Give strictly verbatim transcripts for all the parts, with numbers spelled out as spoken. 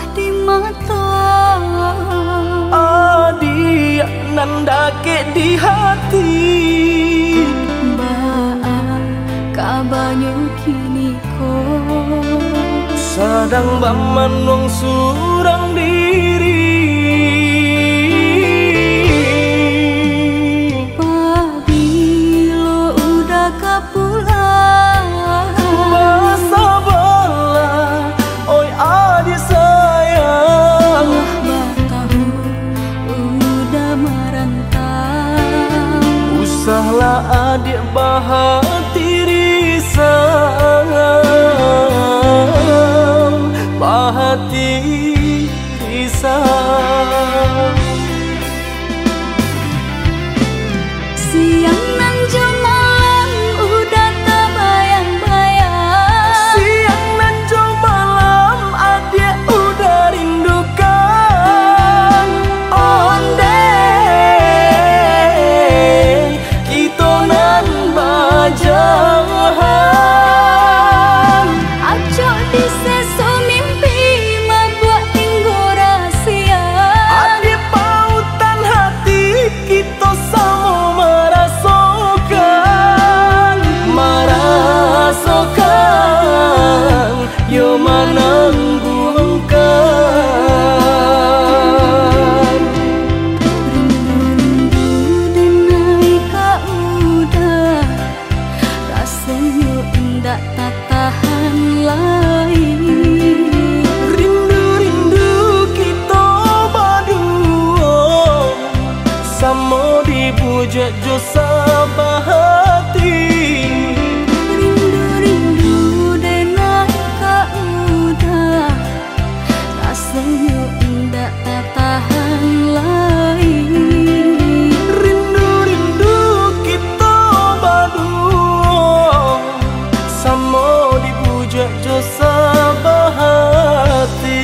di mata, adik nandake di hati. Baang kabanyu kini ko Sadang baman wong surang diri. Pabilo udah kapulang Masa bola, oi adik sayang. Wah batahu udah merantau. Usahlah adik bahati risau, bahati risau. Siang nan malam udah tak bayang-bayang. Siang dan jauh malam adik udah rindukan. Onde kita nan bajahan. Acok di sesu mimpi mabuat tinggu rahasia. Adik pautan hati kita sama merasakan, merasakan yo menangguhkan. Rindu-rindu denai ka udah, rasanya indah tak tahan lagi. Rindu-rindu kita berdua, sama dipuja jo sabahati. Rindu-rindu denai ka udah, rasanya indah tak tahan lagi. Rindu-rindu kita berdua, sama dipuja jo sabahati.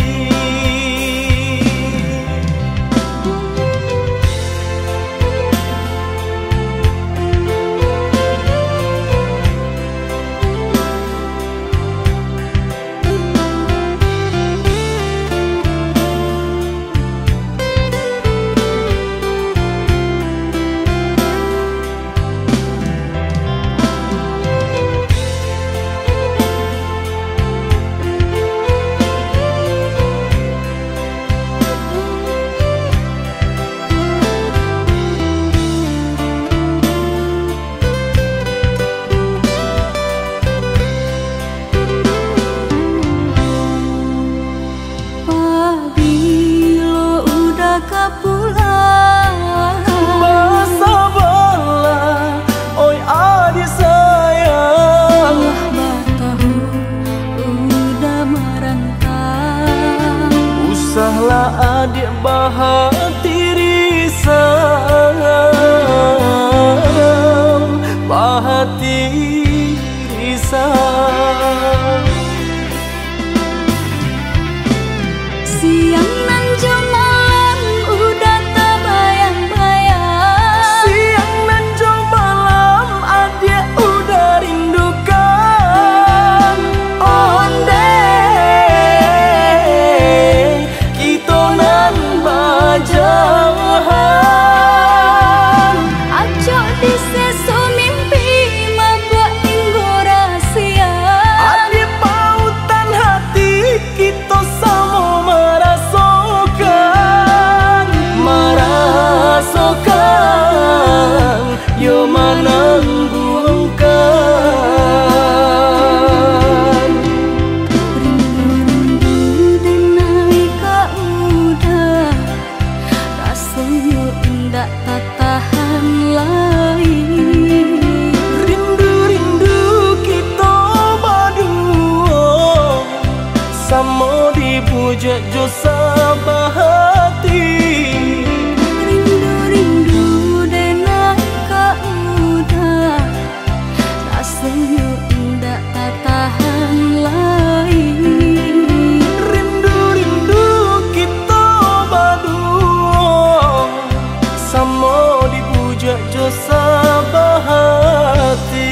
Pabilo udah kapulang Masa bola, oi adik sayang. Wah batahu udah merantau. Usahlah adik bahati risau, bahati risau. Siang nan malam udah tak bayang-bayang. Siang dan jauh malam adik udah rindukan. Onde kita nan bajahan. Acok di sesu mimpi mabuat tinggu rahasia. Adik pautan hati kita sama merasakan, merasakan yo menangguhkan. Rindu-rindu denai ka udah, rasanya indah tak tahan lagi. Rindu-rindu kita berdua, sama dipuja jo sabahati. Rindu-rindu denai ka udah, rasanya indah tak tahan lagi. Rindu-rindu kita berdua, sama dipuja jo sabahati.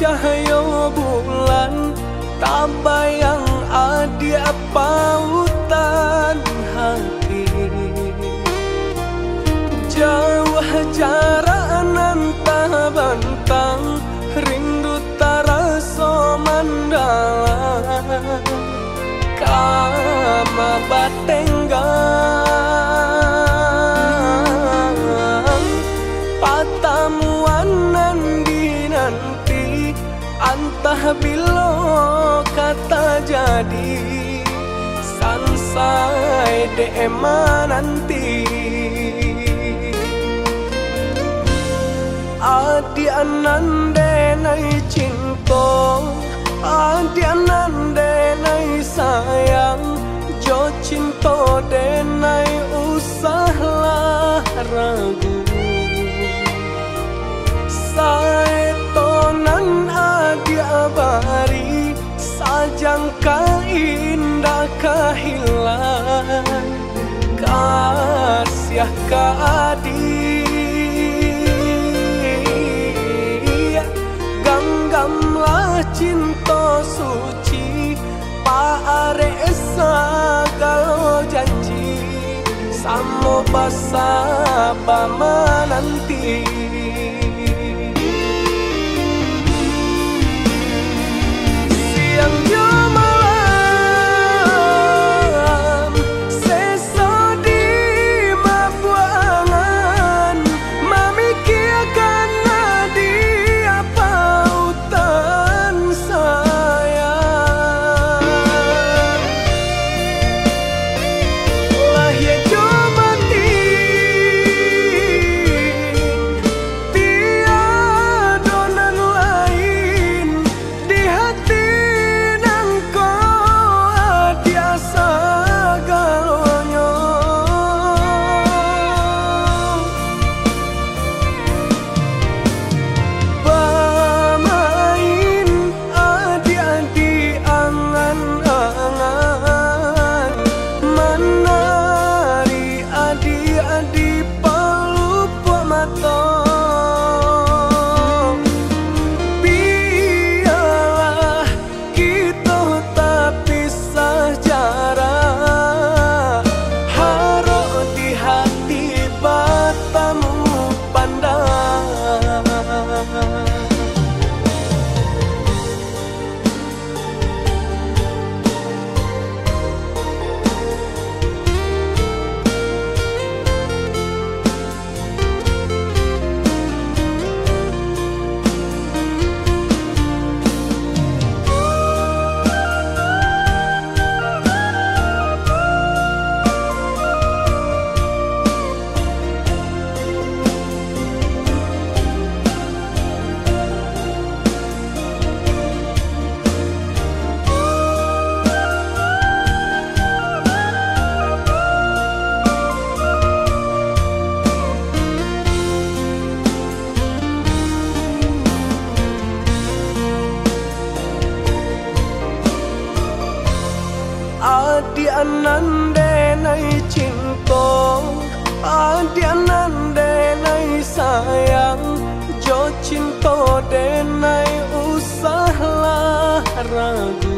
cahaya bulan, tak bayang adia pautan hati. Jauh jarak nan tak bentang, rindu tak rasa mandalang. Kama batenggang, patamuan nan dinanti, antah bila kata jadi, sansai dema nanti. Adi anande nai cinta, adi anande nai sayang, jo cinta denai usahlah ragu. Saetonan adi abari, sajangka indah kehilang, kasih ka adi. Ganggamlah cinta suci, paare segala janji, samo basa bama nanti. Siang jo malam, sesa di mabuangan, memikirkan nadia pautan sayang. Lahir jo mati, tiada nan lain di hati. Adi anande nai cinta, adi anande nai sayang, jo cinta denai usahlah ragu.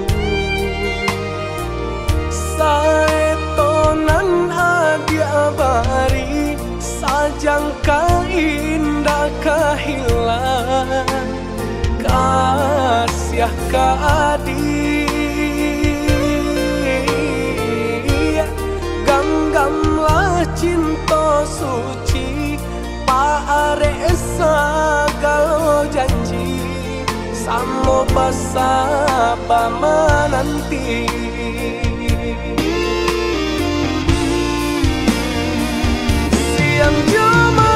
Saetonan adi abari, sajangka indah kehilang, kasih ka adi. Ganggamlah cinta suci, paare segala janji, samo basa bama nanti. Siang jo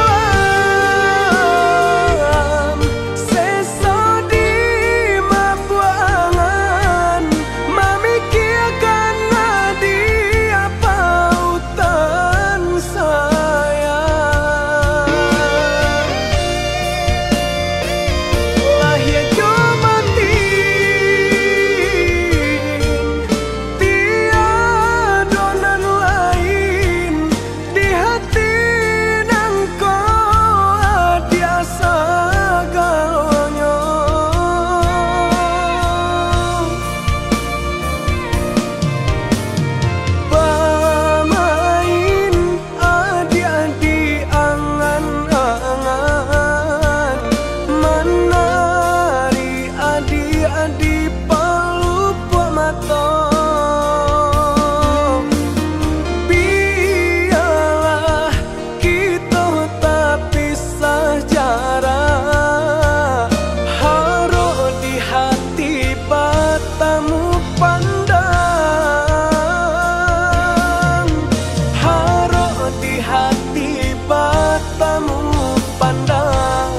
malam, sesa di mabuangan, memikirkan nadia pautan sayang. Lahir jo mati, tiada nan lain di hati. matamu pandang.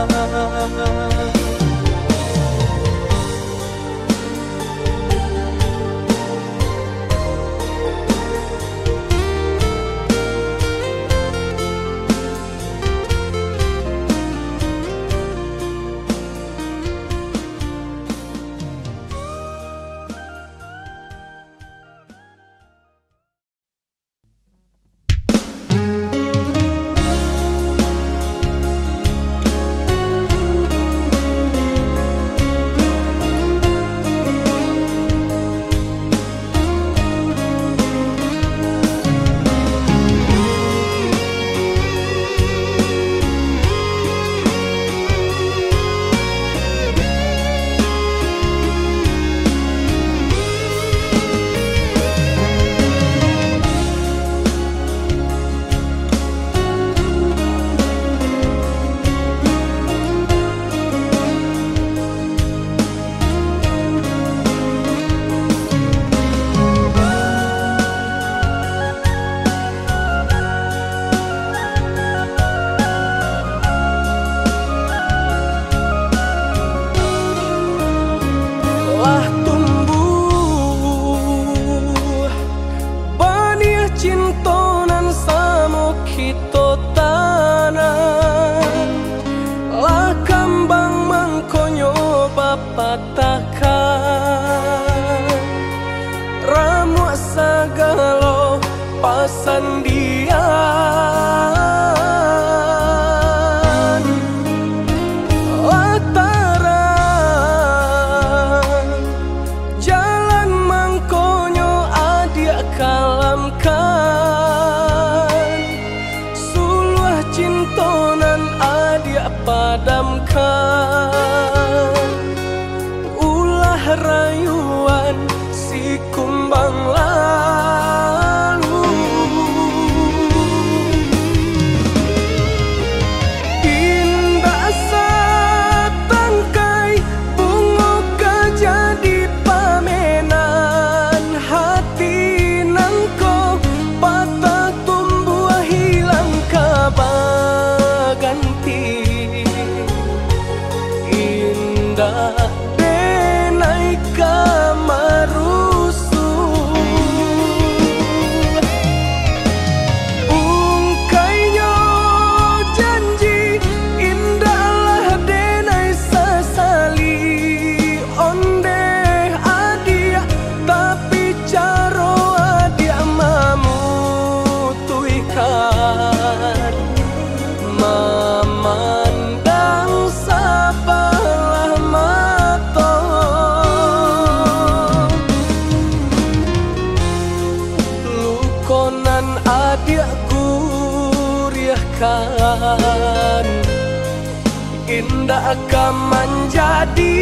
Pasandian lataran jalan mangkonyo adia kalamkan, suluh cintonan adia padamkan, ulah rayuan si kumbang lalu. Indah satangkai bunga kejadi pamenan, hati nangko patah tumbuh hilang kabaganti. Indah denai kamarusu, ungkainya janji indahlah denai sasali. Onde adia tapi caro adia mamutuikan, memandang sabalah mata. Lukonan adia kuriahkan, indah akan menjadi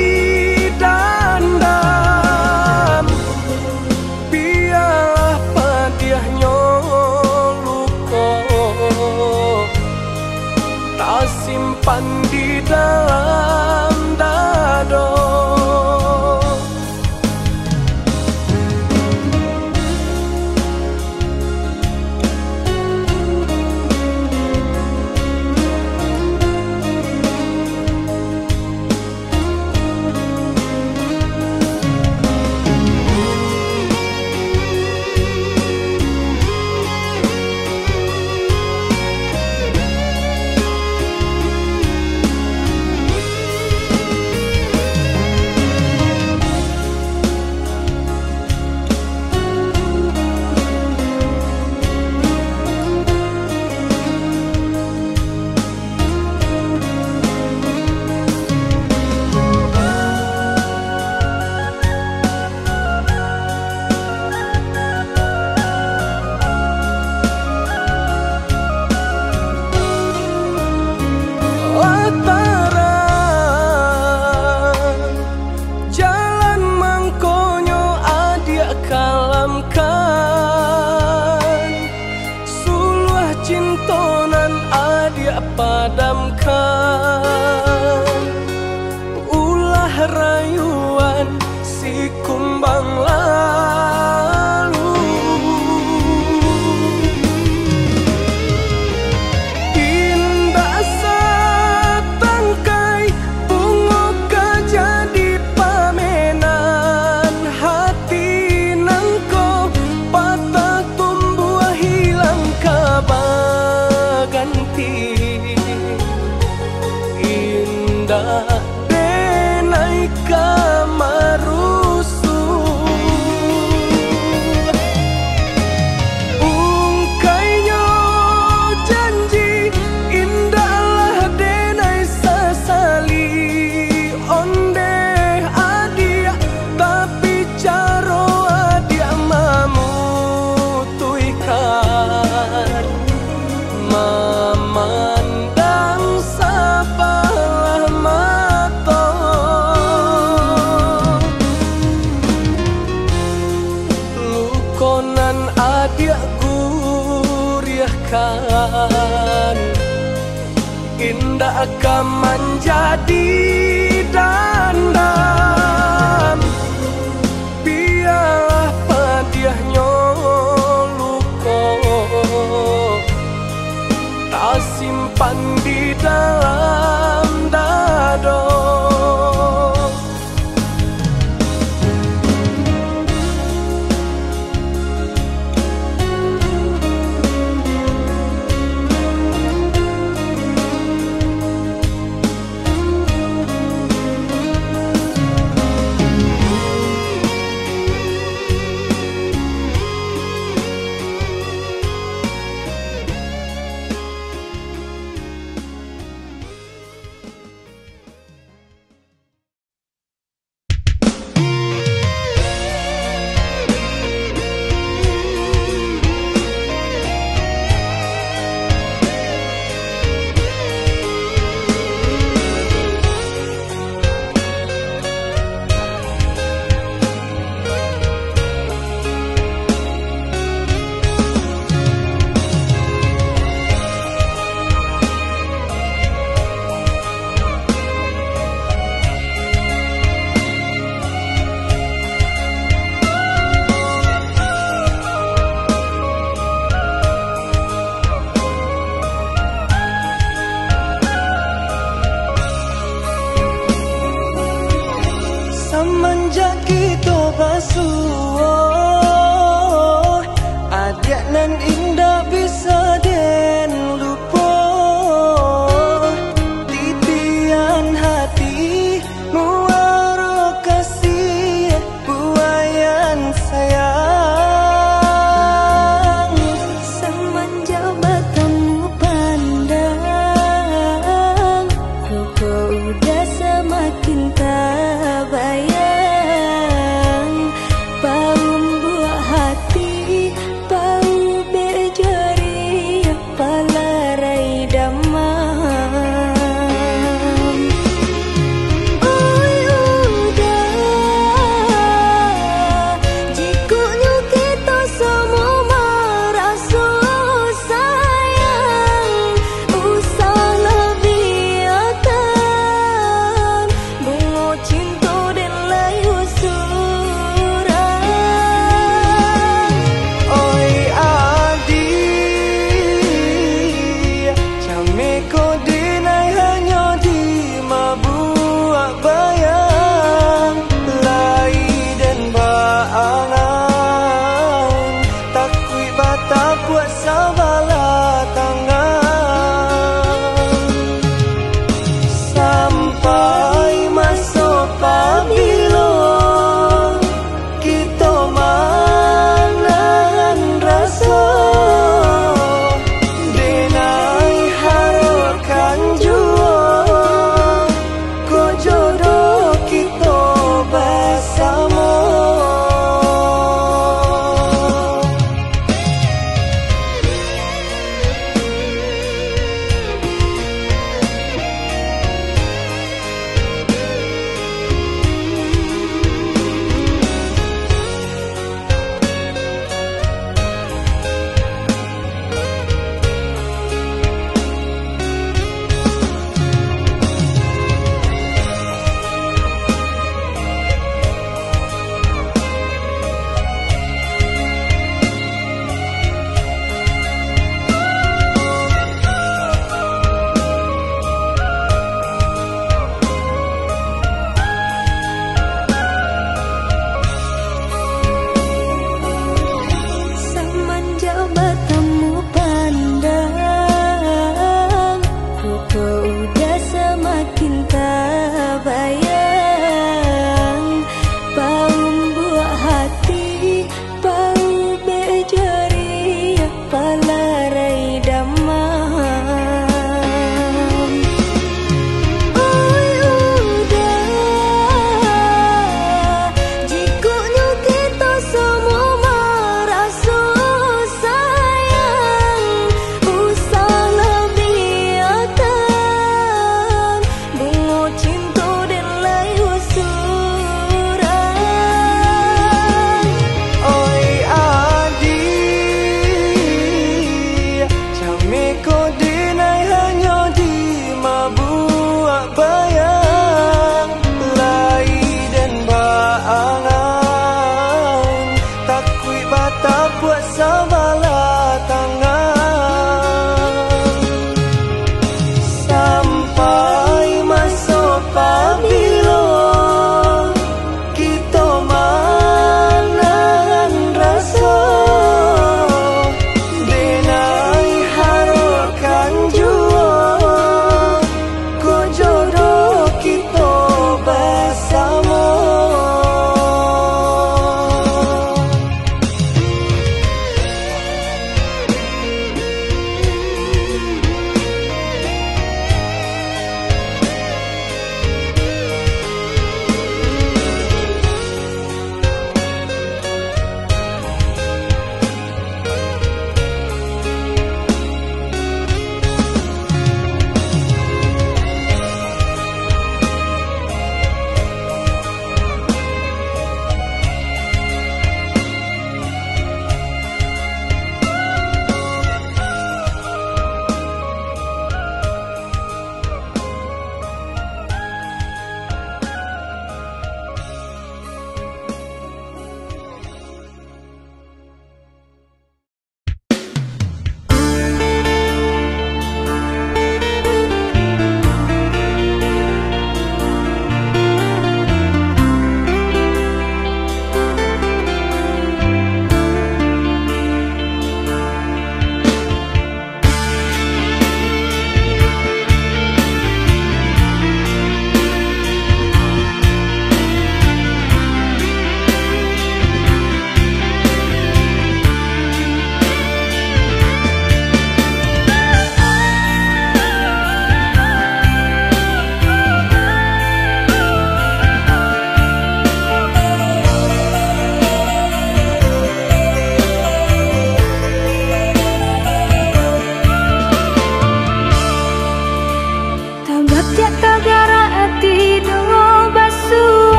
dandam. Biarlah padiahnya luko tak simpan di dalam dado. denai kamarusu ungkainya janji indahlah denai sesali onde adia tapi caro adia mamutuikan memandang sabalah mata lukonan adia guriahkan indah akan menjadi dandam biarlah padiahnya luko tak simpan di dalam dado. Semenjak kita basuh adik nan indah bisa den lupa titian hati muara kasih buayan sayang semenjak bertemu pandang luka udah semakin terbayang bau buah hati bau berjari palarai damam oi udah jikunya kita semua merasa sayang usahlah biarkan bunga cinta dan layu surang oi adi jame ko denai hanya di mabuak bayang lai dan baangan takui bata buat sabala tangan sampai masuk pabilo kita menahan rasa denai harapkan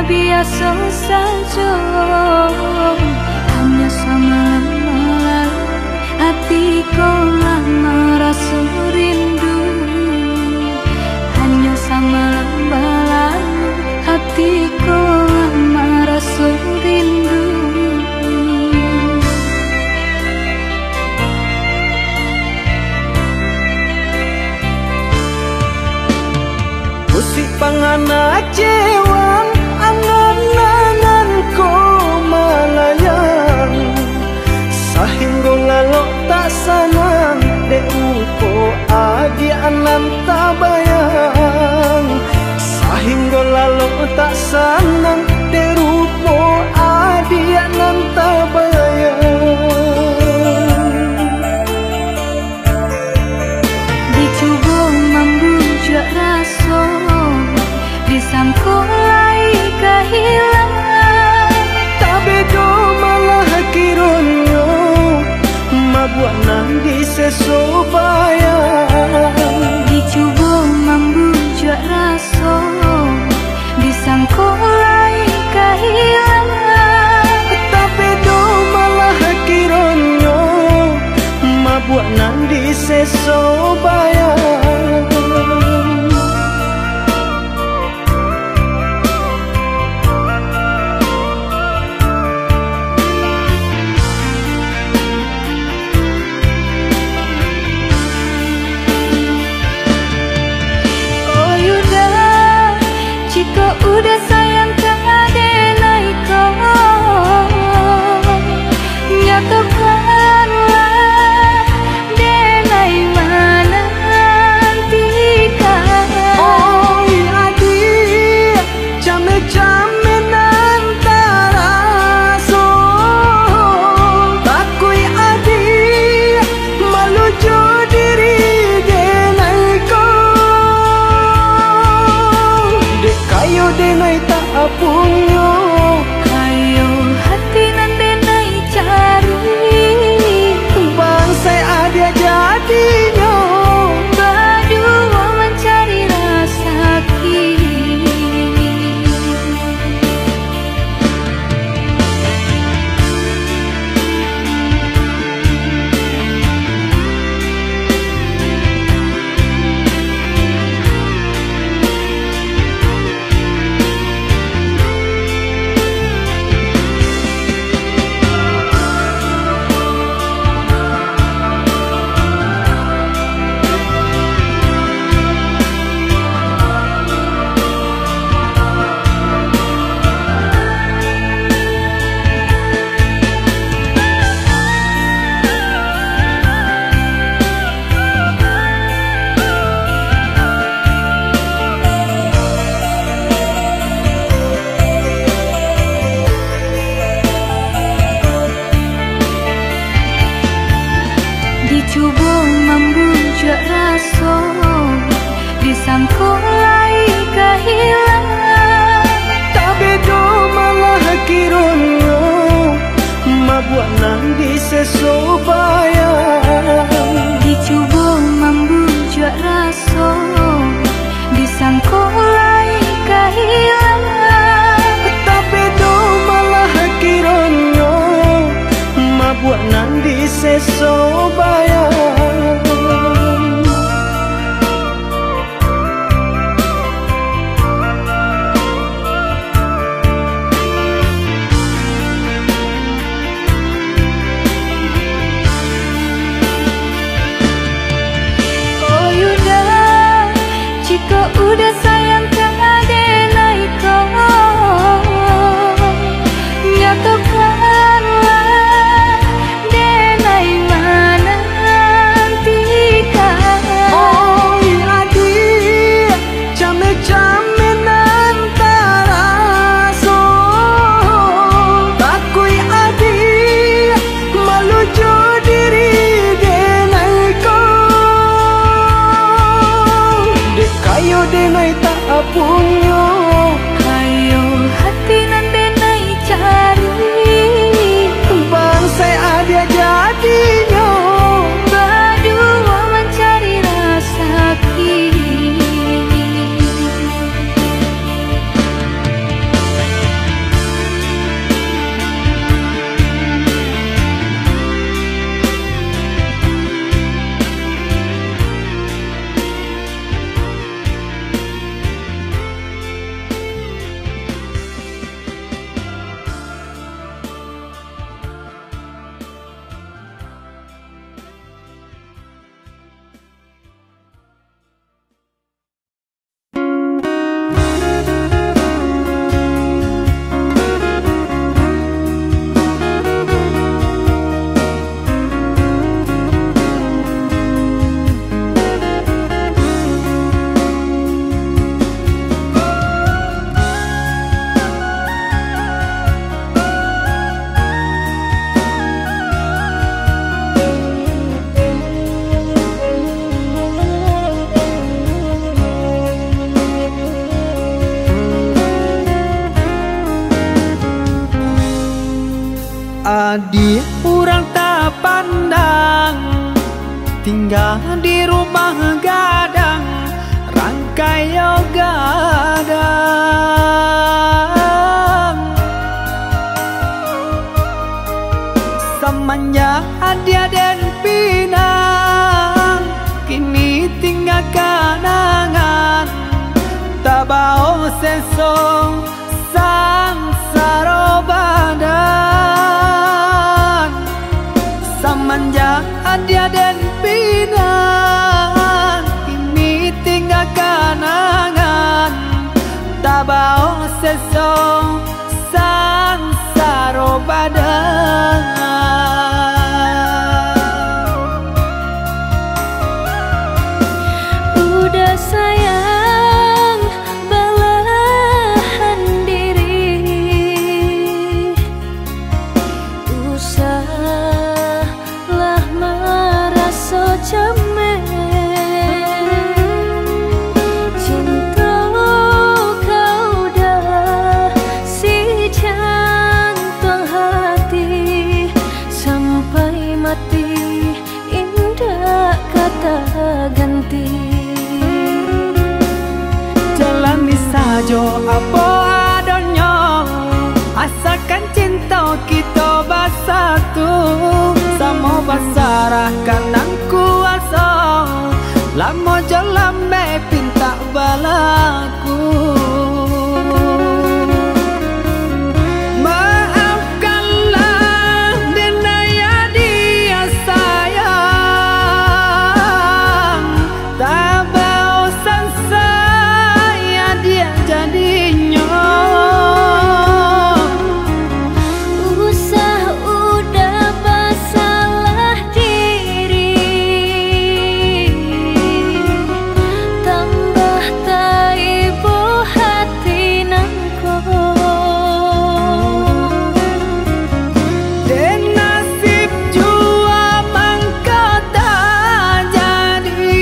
biasa saja, hanya semalam malam hatiku lama rasa rindu. Hanya semalam malam hatiku lama rasa rindu. Musik pangana cewang angan-angan ko malayang, sahingga lalu tak sanang dek upo adi anan tabayang. Sahingga lalu tak sanang dek upo adi anan tabayang. Dicoba membujuk rasa, disangkulai kehilangan, tapi do malah kironyo mabuat nangis sesubayang. dicoba membujuk rasa, disangkulai kehilangan, Tapi do malah kironyo mabuat nangis sesubayang. udah sayang keadenai kau, nyatakanlah denai mana nantikan. Oh adik, came-came nantara so, takui adik malujo diri denai kau. Dek kayo denai tak apunyo, Kayo hati nan denai cari, bangsai adik jadinya. berdua mencari rasa kini. Dicoba membujuk rasa, disangkulai kehilangan, Tapi do malah kironyo mabuat nangis sesubayang. dicoba membujuk rasa, disangkulai kehilangan, Tapi do malah kironyo mabuat nangis sesubayang. oh yuda, jika udah sayang keadenai kau, nyatakanlah denai mana nantikan. Oh adik, came-came nantara so, takui adik malujo diri denai kau. Dek kayo denai tak apunyo, Kayo hati nan denai cari, bangsai adik jadinya. berdua mencari rasa kini. Tadi orang tak pandang, tinggal di rumah gadang, rangkai yo gadang. Semenjak dia dan pinang, kini tinggal kenangan, tak bau sesong sang saro badan. Semenjak dia dan pinang, kini tinggal kenangan, tak bau sesong sang saro badan. Udah sayang belahan diri, usahlah merasa cemen. Cinta kau dah si jantung hati, sampai mati indah kata ganti. Jalani saja apa adanya, asalkan cinta kita bersatu. Sama basarah kanang kuasa, lama jalan me pinta balaku. Maafkanlah denaya dia sayang, tak bosan saya dia jadinya. Usah udah bersalah diri, tambah taibu hati nangko. Dan nasib jua mangka tak jadi,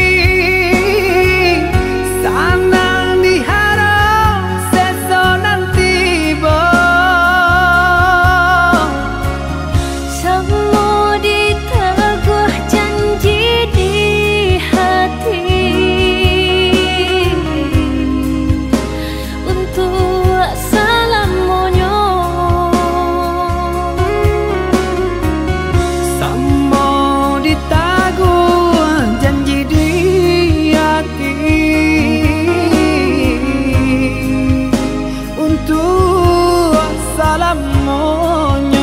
sanang diharap sesonan tiba. Semua diteguh janji di hati, untuk selamanya. Sama ditaguh janji di hati, untuk selamanya.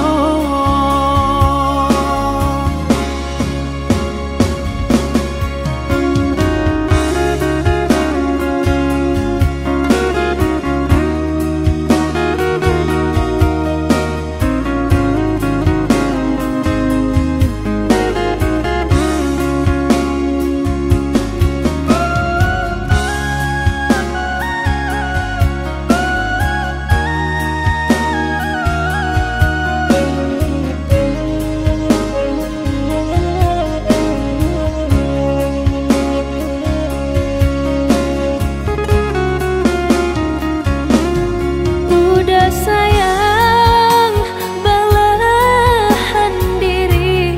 Udah sayang belahan diri,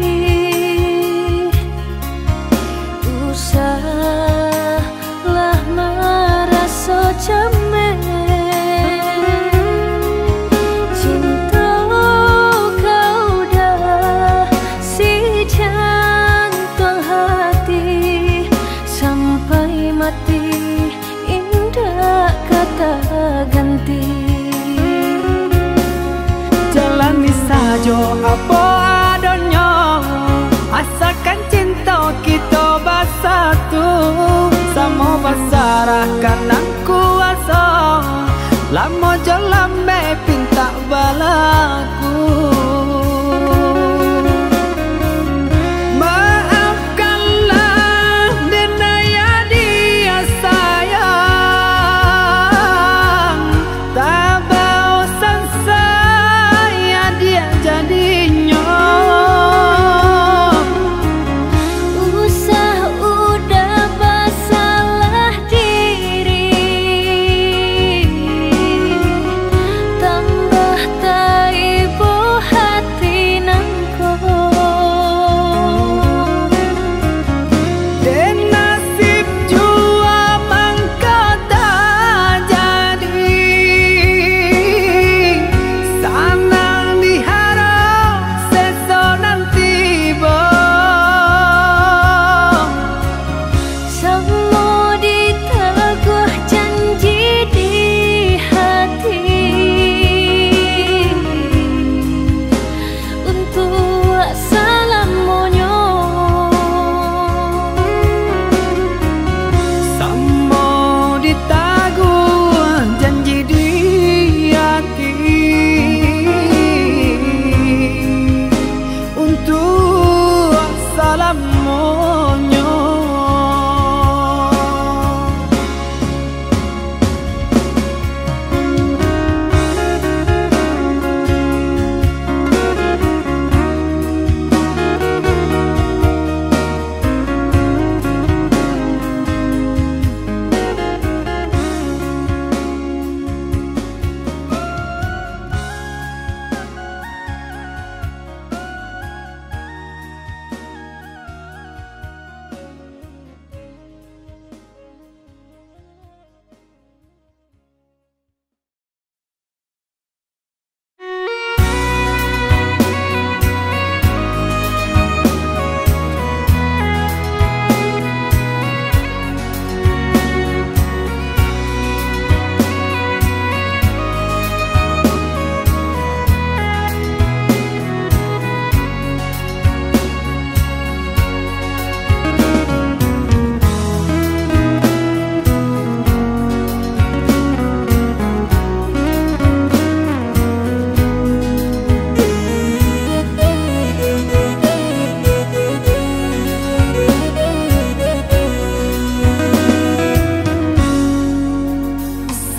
usahlah merasa cemen. Cinta kau dah si jantung hati, sampai mati indah kata ganti. Jalani saja apa adanya, asalkan cinta kita bersatu. Sama basarah kanang kuasa, lama jalan me pinta balaku. Maafkanlah denaya dia sayang, tak bosan saya dia jadinya. Usah udah bersalah diri,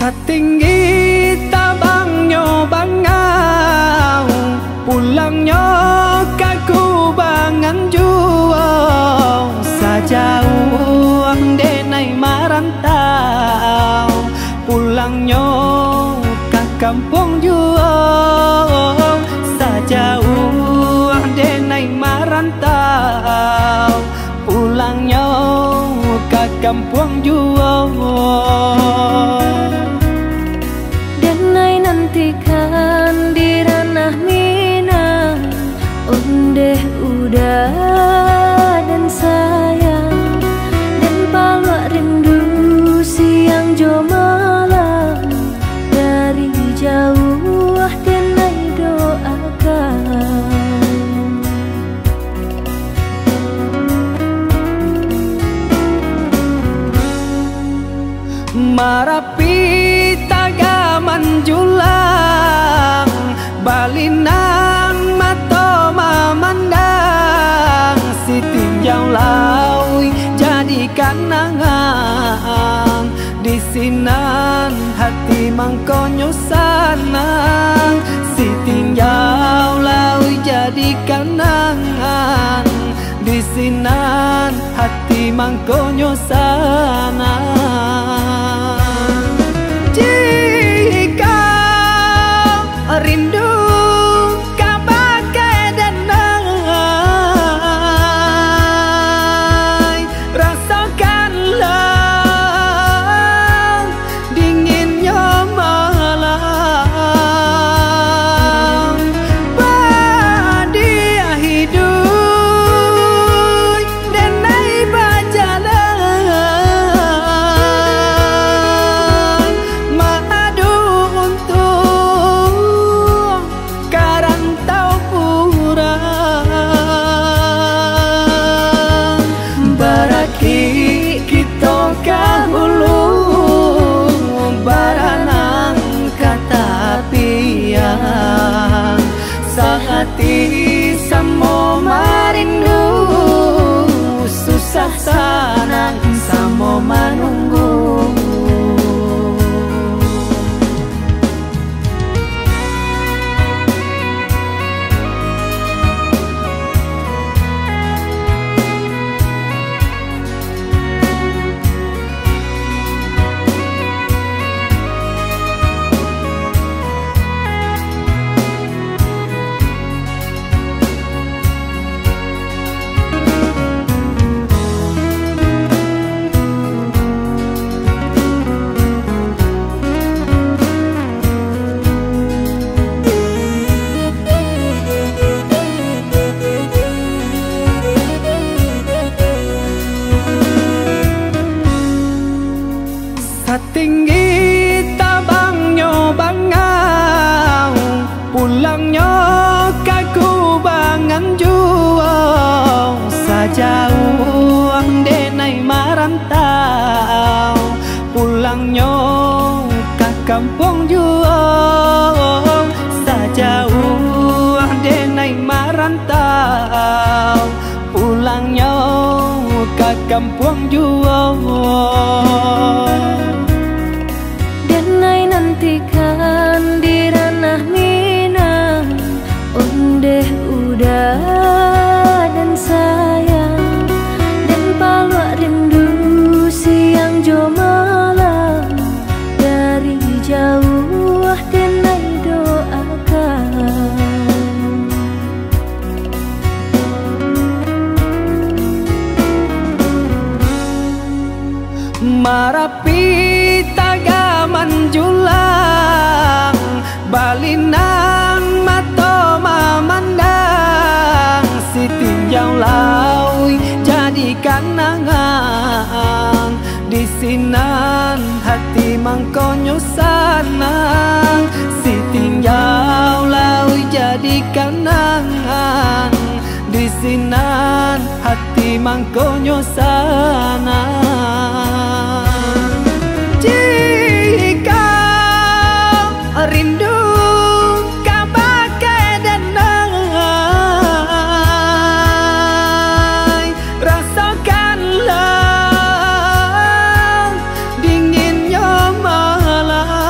Satinggi tabangnya bangau, pulangnya kaku bangan juang, sajauh denai marantau, pulangnya ke kampung juang, sajauh denai marantau, pulangnya ke kampung juang. Denai nantikan di ranah Minang, ondeh udah dan sayang, dan palak rindu siang jo malam, dari jauh denai doakan. Marapi tagaman julang, balinan mato mamandang, si tinjau laui jadi kanangan, di sinan hati mangkonyo sanang, si tinjau laui jadi kanangan, di sinan hati mangkonyo sanang. Jika rindu kabagai danai, rasakanlah dinginnya malam, badia hidup denai bajalan, madu untuk karantau purang, baraki kita kahulu baranang kata piang, sehati samo marindu, susah sanang samo manunggu. Satinggi tabangnya bangau, pulangnya kaku bangan juang, sajauh denai marantau, pulangnya ke kampung juang, sajauh denai marantau, pulangnya ke kampung juang. Denai nantikan di ranah Minang, ondeh udah dan sayang, dan palak rindu siang jo malam, dari jauh denai doakan. Marapi tagaman julang, balinan mato mamandang, si tinjau laui jadi kanangan, di sinan hati mangkonyo sanang, si tinjau laui jadi kanangan, di sinan hati mangkonyo sanang. Jika rindu kabagai danai, rasakanlah dinginnya malam,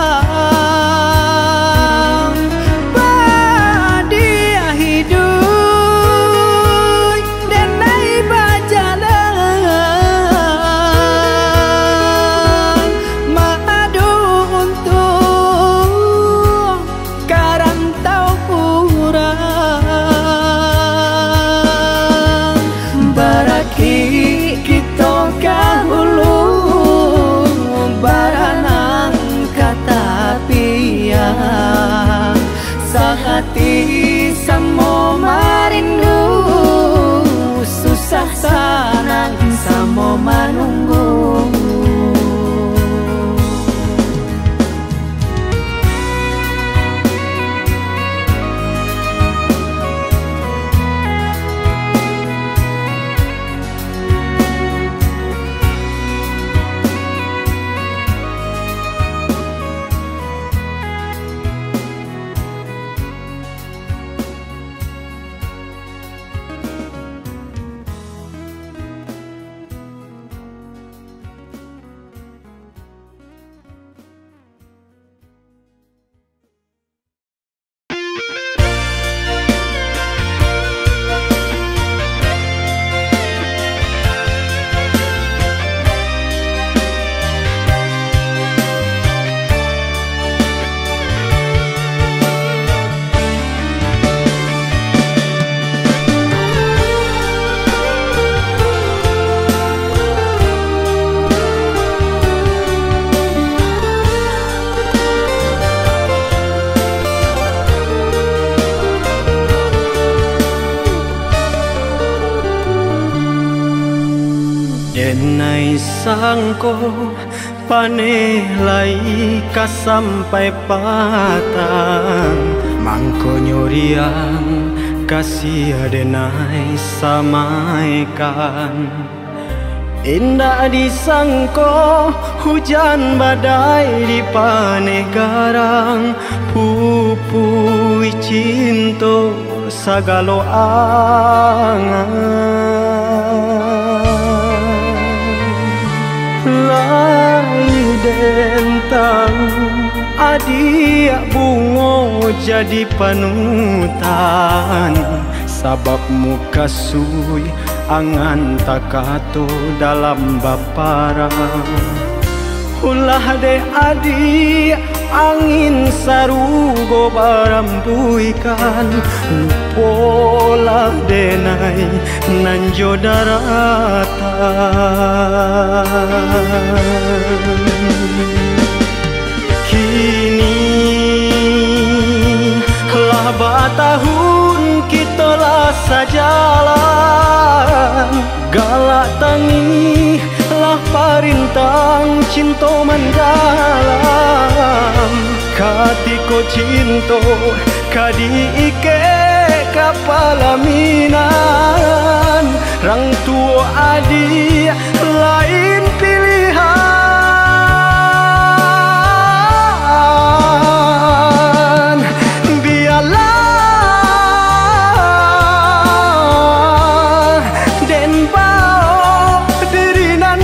disangko panelai ka sampai patang mangko nyoriang kasih adenai samaikan indah disangko hujan badai di pane garang pupui cinto sagalo angan lai dentang adia bungo jadi panutan sabab muka sui angan takato dalam baparang ulah de adi angin sarugo barambuikan pola denai nanjo daratan kini lah batahun kita lah sajalan galak tangi lah parintang cinta mendalam katiko cinta kadi ike kapalaminan rang tua adi lain pilihan biarlah den bao dirinan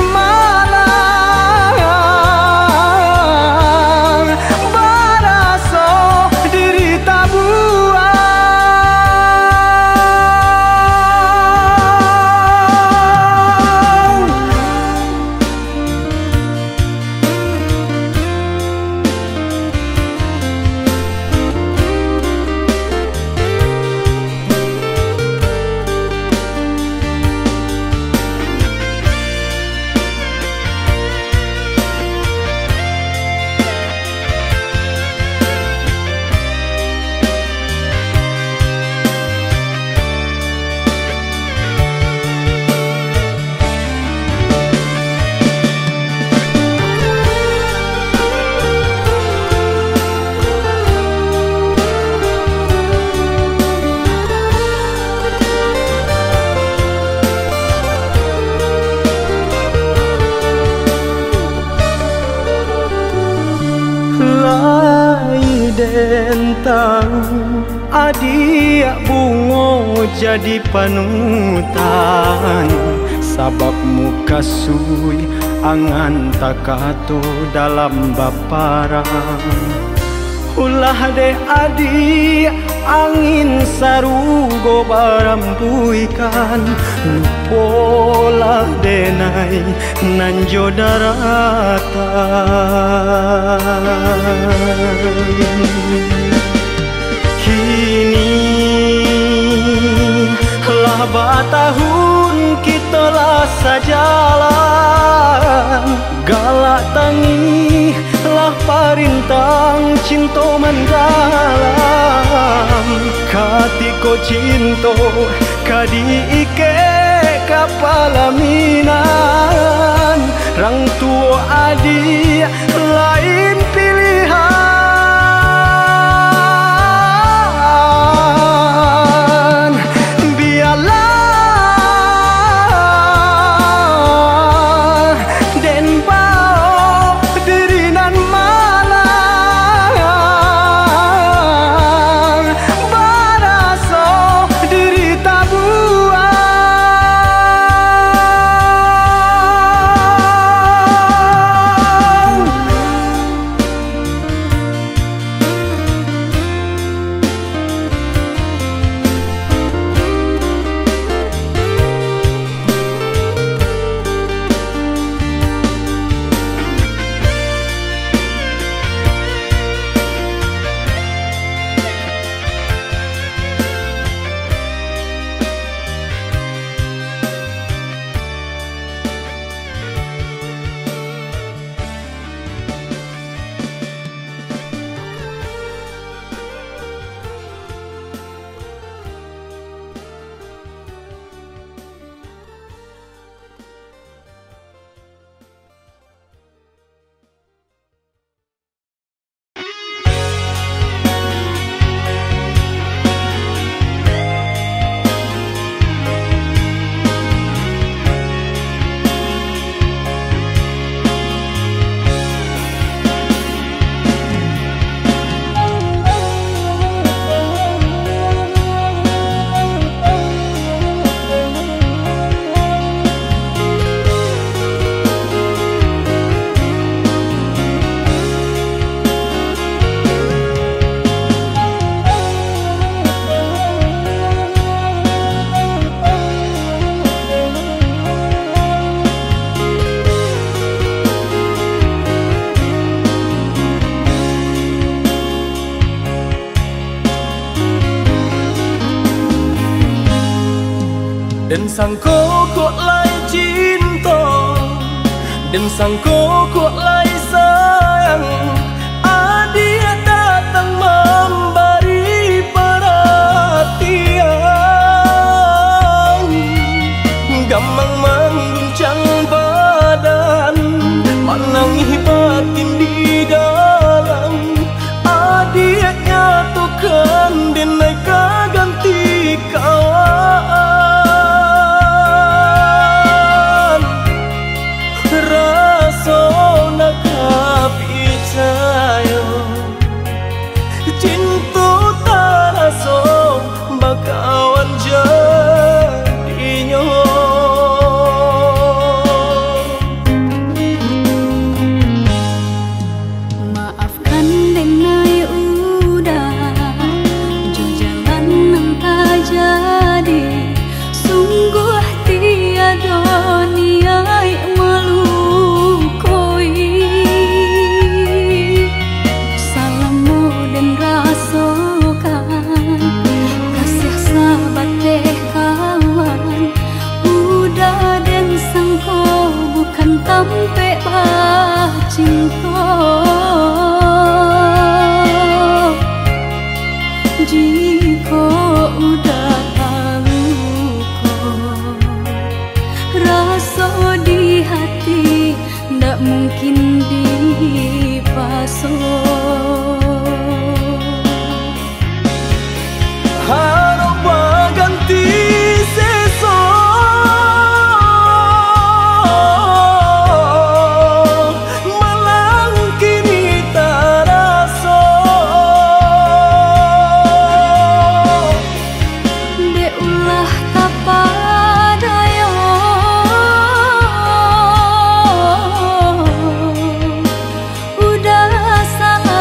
malang baraso diri tabuan dentang adia bungo jadi panutan sabab muka sui angan takato dalam baparang ulah de adi angin sarugo barambuikan pola denai nanjo daratan kini lah batahun kita lah sajalan galak tangi lah parintang cinta mendalam katiko cinta kadi ike kapalaminan rang tua adi lain pilihan biarlah den bao dirinan malang baraso diri tabuan sangko kok lai cinta, dan sangko kok lai sayang. Adia datang memberi perhatian, gamang mengguncang badan, menangis batin di dalam. Adia nyatukan denai kaganti kawan, raso nak picayo cinta taraso bakawan jadinya. Maafkan denai udah jo jalan nang tak jadi, sungguh tiada niat melukoi. Salahmu dan rasakan kasih sahabat teh kawan, udah dan sangko bukan tampe bah cinta. Jika udah tahu kok rasa di hati ndak mungkin dipasok. Harap ganti seso, malang kini taraso. De ulah kapadayo, udah salah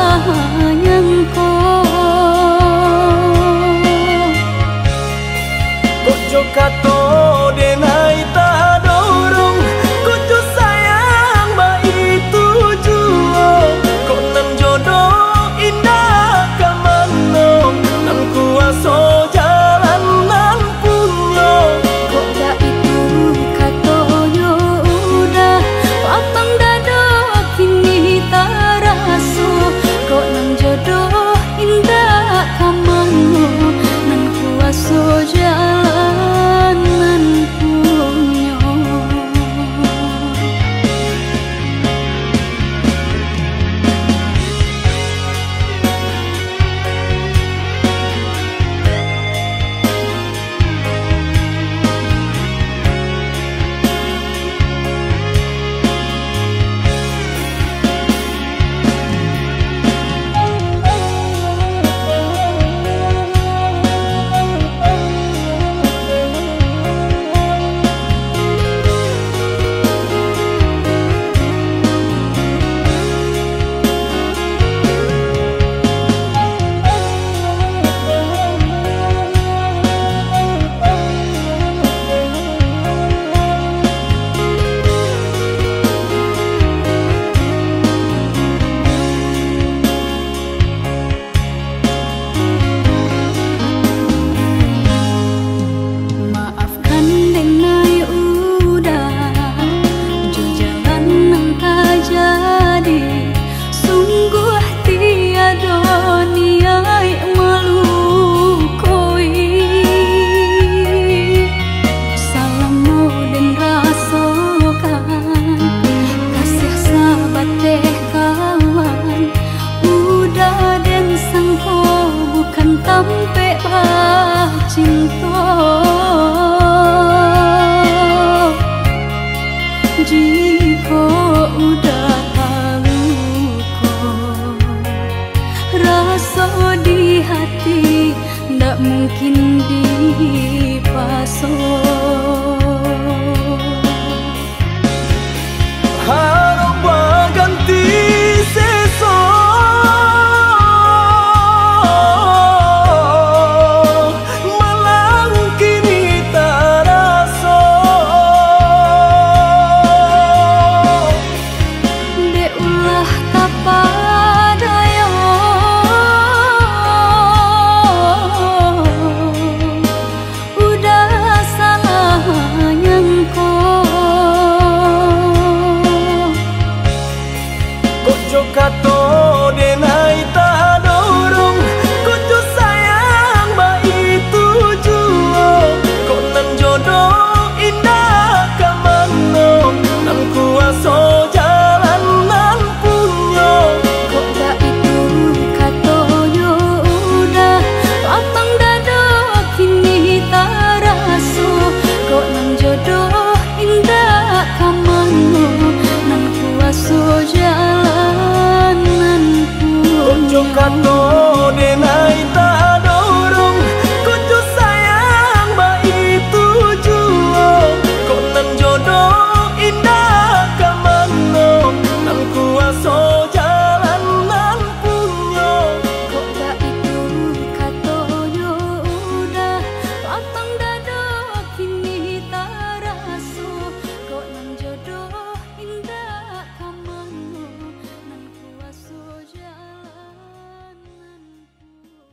Ojo kato denai tak dorong Kucu sayang ba itu juo Kok nan jodoh indah kamano Nan kuaso jalan nan punyo Kok gak itu katoyo udah lapang dado kini tak raso Kok nan jodoh indah kamano Nan kuaso jalan nan punyo Ojo kato denai tak dorong Kucu sayang ba itu juo Kok nan jodoh indah kamano Nan kuaso jalan nan punyo Kok gak itu katoyo udah lapang dado kini tak raso Kok nan jodoh indah kamano Nan kuaso jalan nan punyo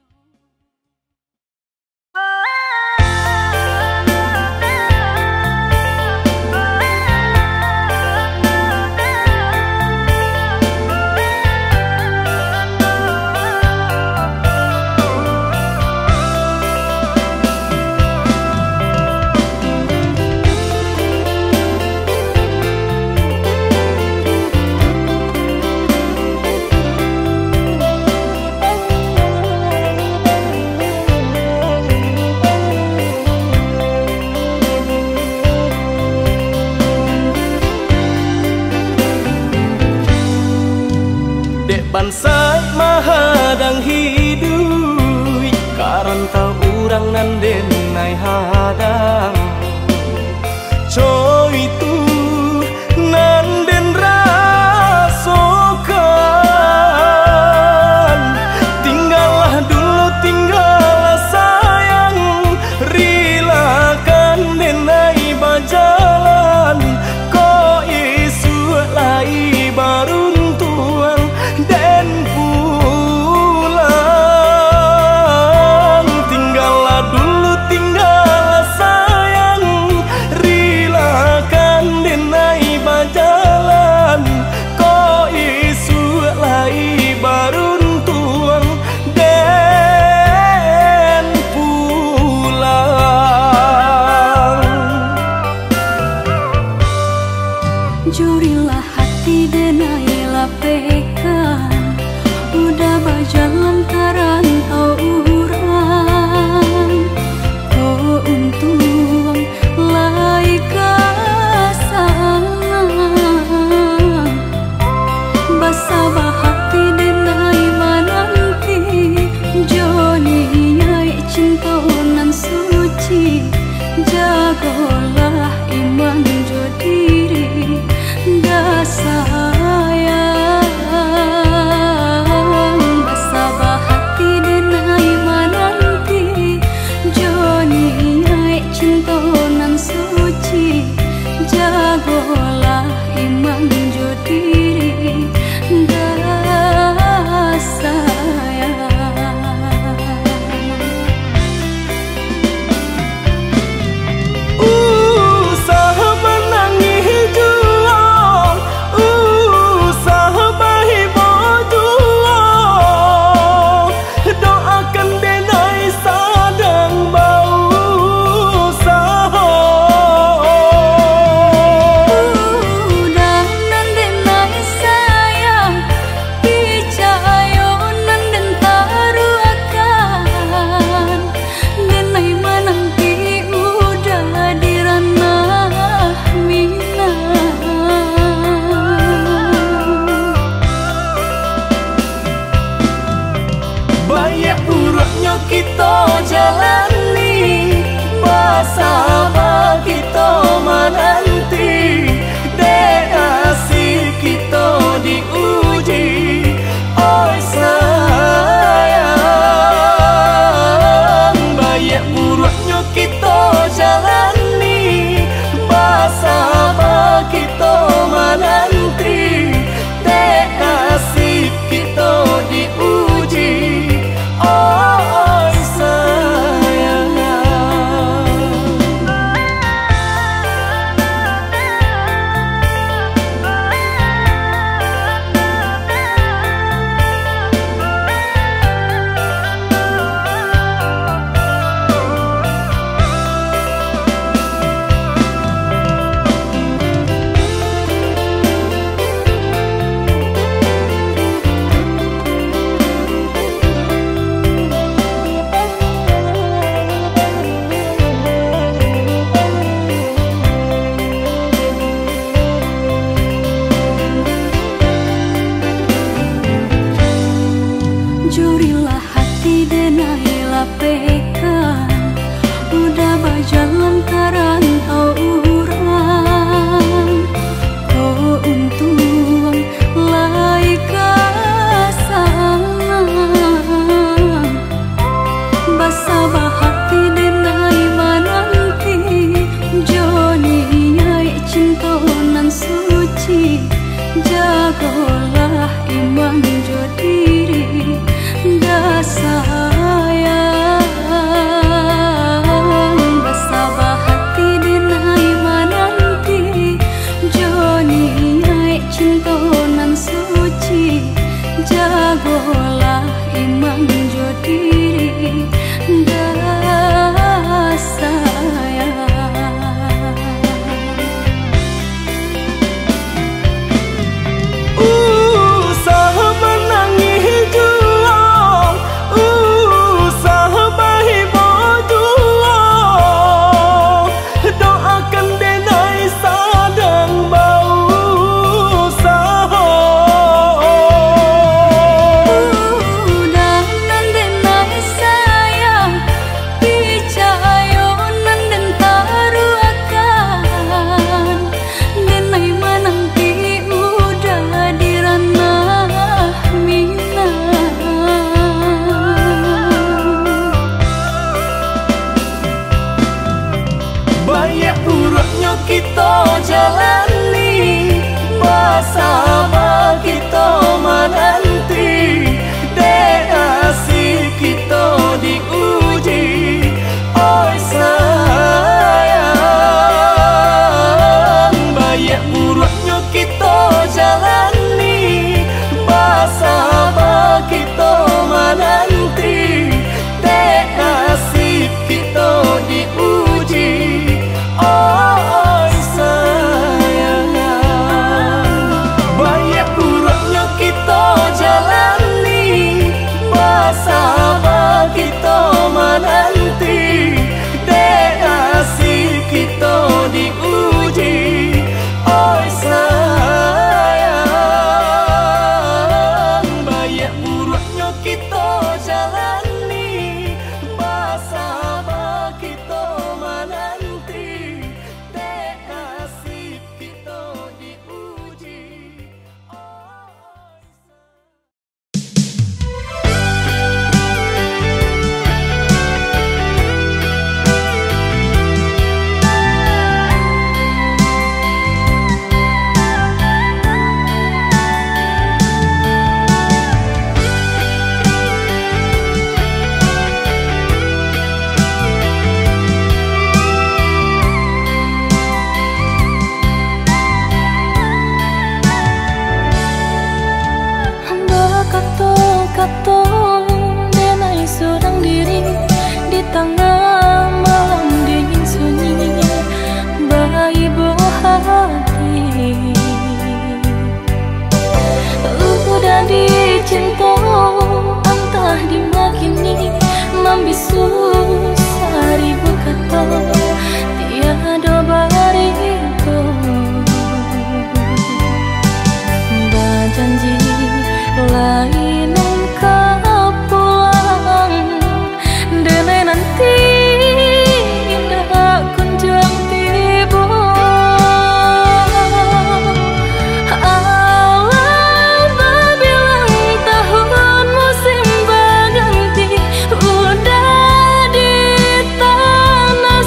Dek bansai mahadang hidup Karanta urang nan denai hadang Coy itu nan den rasokan Tinggallah dulu tinggallah sayang Rilakan denai bajalan Ko isu lai baruntuan dan pulang Tinggallah dulu tinggallah sayang Rilakan denai bajalan Ko isu lai baruntuan dan pulang Jurilah hati denai lapekan Udah berjalan karantau urang Ko untung lai kasana Basabah hati denai mananti Joni nyai cinta nan suci Jagolah iman jo diri Da sayang Basabah cinta nan suci, jagolah iman jo diri dah sayang. Kita jalani bersama, kita menanti destinasi kita diuji. Oi sayang, baik buruknya kita jalani bersama, kita menanti destinasi kita diuji. Oh sayang, banyak buruknya kita jalani bersama, kita menanti destinasi kita diuji. Oh sayang, banyak buruknya kita jalani bersama, kita menanti destinasi kita diuji. Kato denai seorang diri di tengah malam dingin sunyi, bayi buah hati udah dicinta entah dimakini membisu seribu kata tiada bariku berjanji lain engkau pulang denai nanti indah kunjung tiba. Alam bilang tahun musim berganti udah di tanah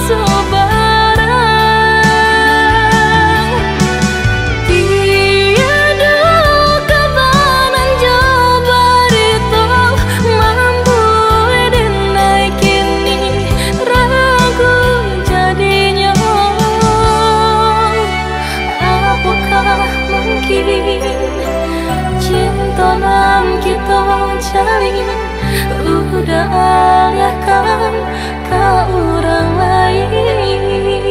sebarang tiada kabanan jauh berita mampu denai kini ragu jadinya. Apakah mungkin cinta yang kita jalin udah alihkan ke orang lain?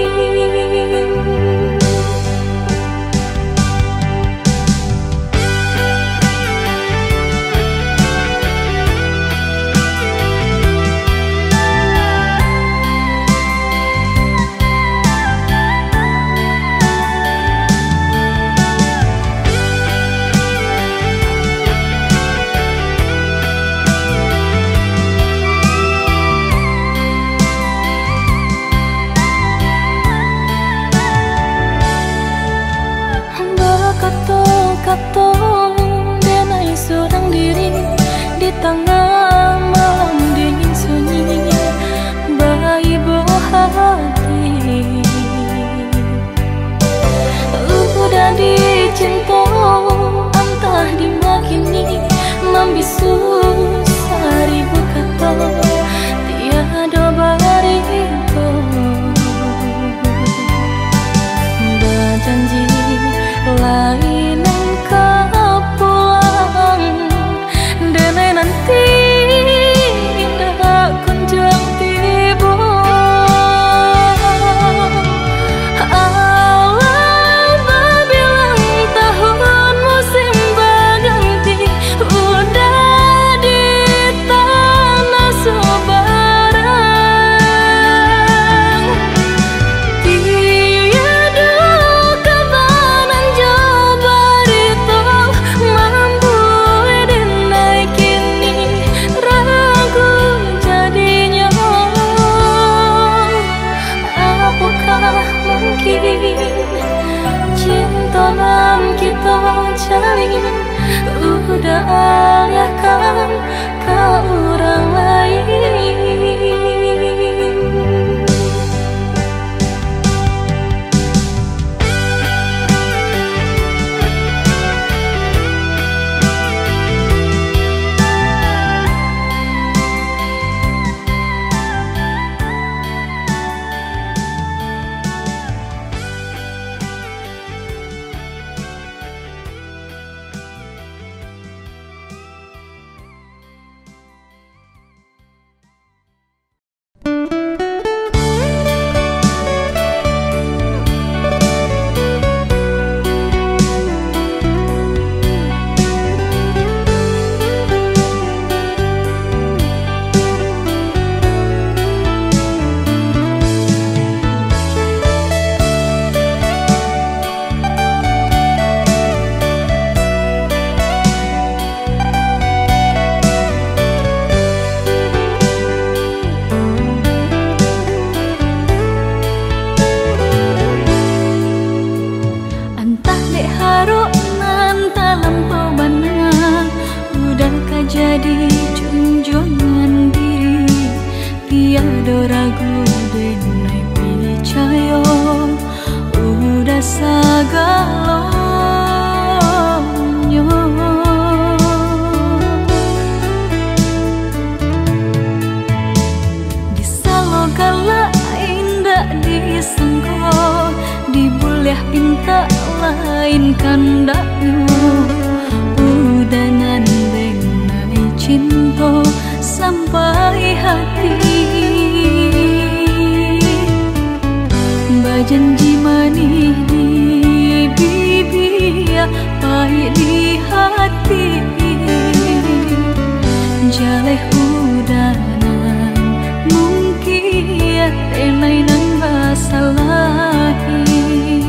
udah alihkan ke orang lain. Jadi junjungan diri tiada ragu denai percaya udah sagalonyo disalogala indah disengko dibuliah pinta lain kandakmu udangan cinta sampai hati bajanji manis di bibir pahit di hati jaleh udanan mungkin tenai nan basalahi.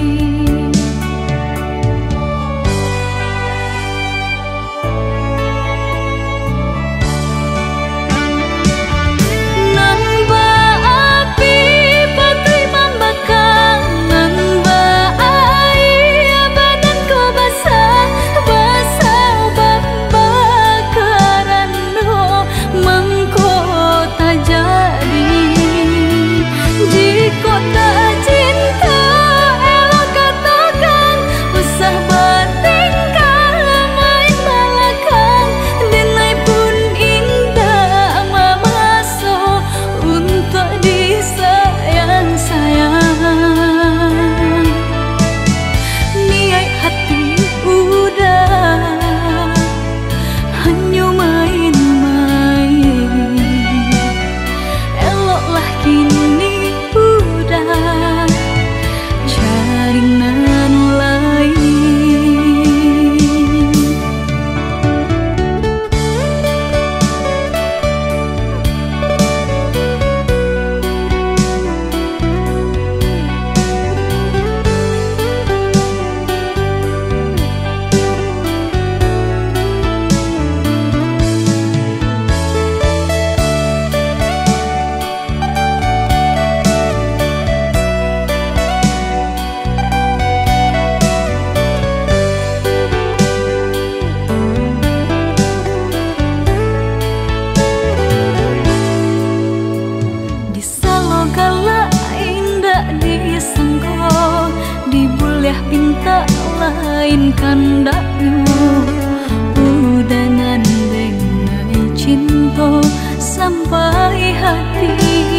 Pinta lain kandakmu udangan denai cinta sampai hati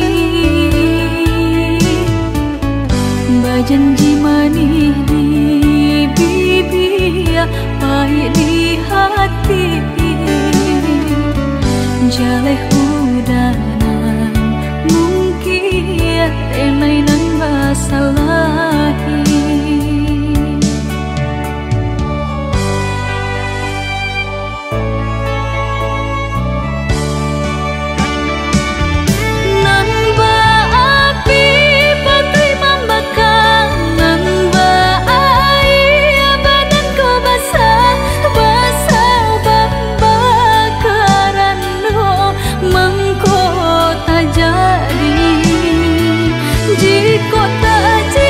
bajanji manis di bibir pahit di hati jaleh udanan mungkin tenai nan basalahi. Kota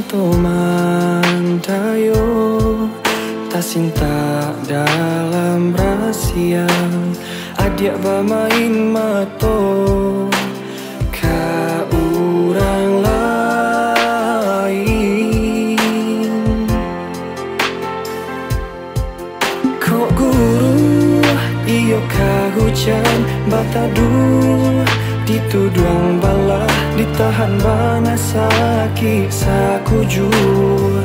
to mandayo tasinta dalam rahasia adik bermain mato ka orang lain. Kok guru iyo ka hujan bataduh dituduang bala ditahan bana sakit sakujur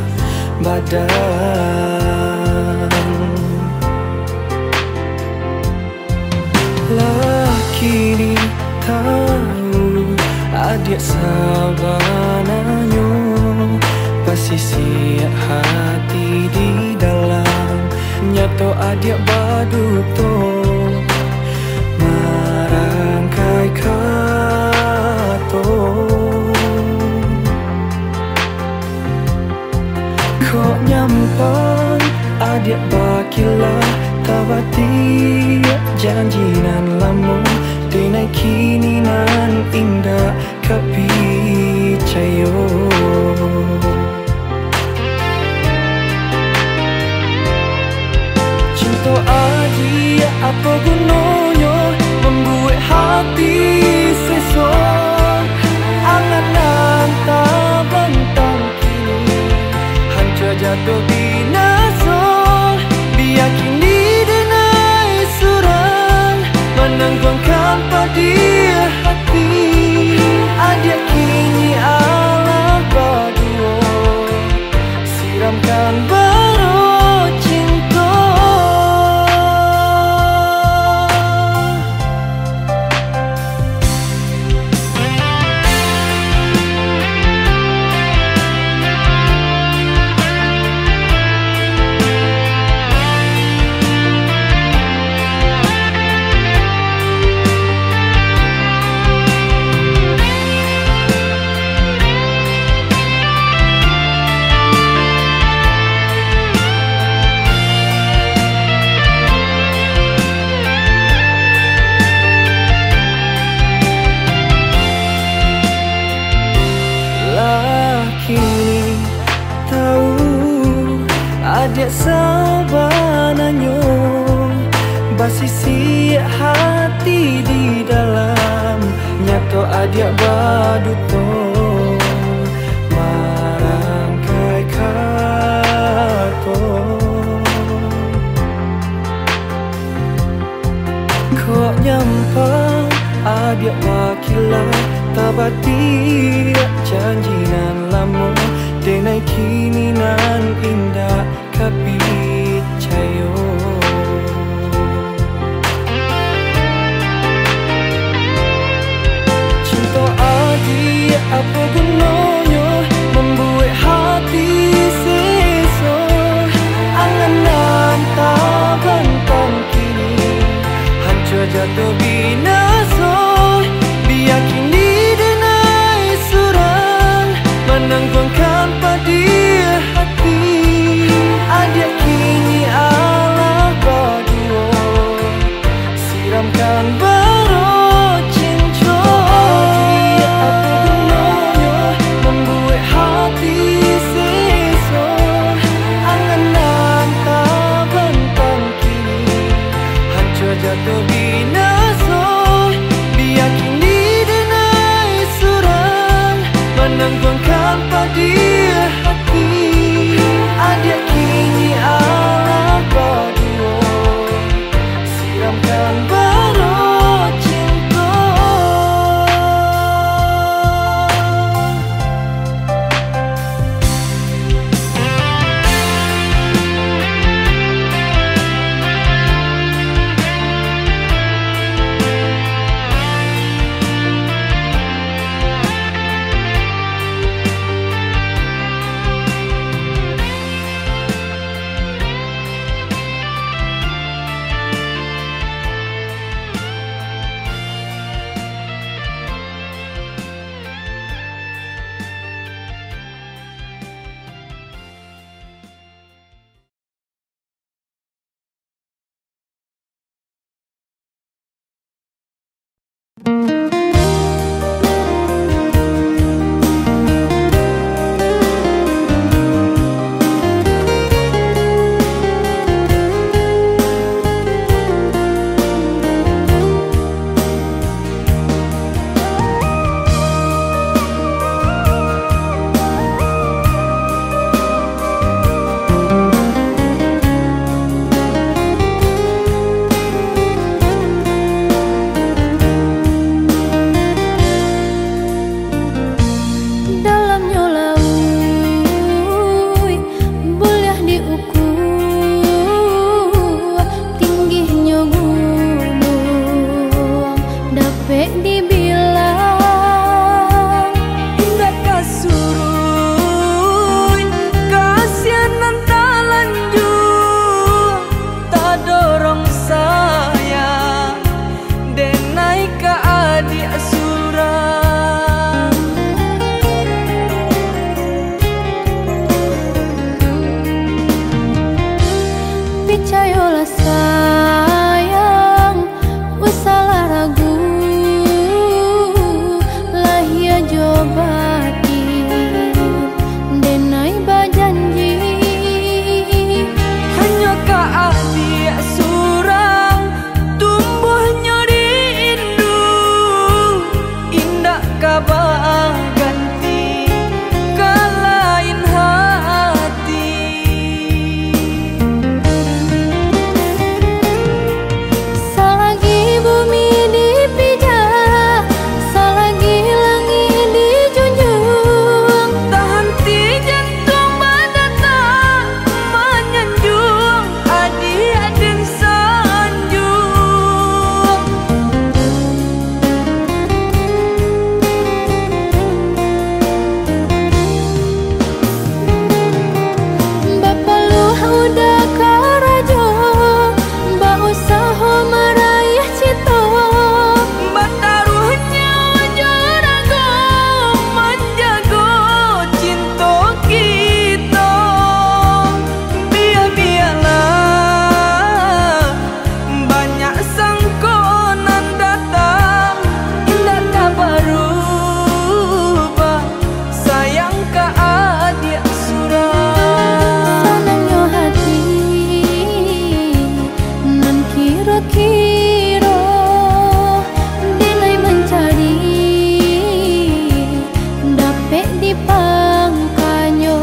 badan. Laki ni tahu adik sabananyo pasisi hati di dalam nyato adik baduto marangkai kato. Kok nyampan adik bakilah tabati janjinan lamu denai kini nan indah kapi cayo. Cinta adik apa gunanya membuat hati sesok angan-angan tak bentang kini hancur jatuh binasa. Biar kini denai surang menanggungkan padi hati adik kini ala berdua siramkan baru cinta. Adik sabananyo basisi hati di dalam nyato adik baduto marangkai kato. Kok nyampang adik wakilah tabati janjinan lama denai kini nan indah kapi cayo. Cinta adik apa gunanya membuat hati sesok angan-angan tak bentang kini hancur jatuh binasa. Biar kini denai surang menanggungkan padi hati adik kini ala berdua siramkan baru cinta. Apa gunanya membuat hati sesok angan-angan tak bentang kini hancur jatuh binasa. Biar kini denai surang menanggungkan padi hati adik kini ala berdua siramkan baru cinta. dapet di pangkanyo.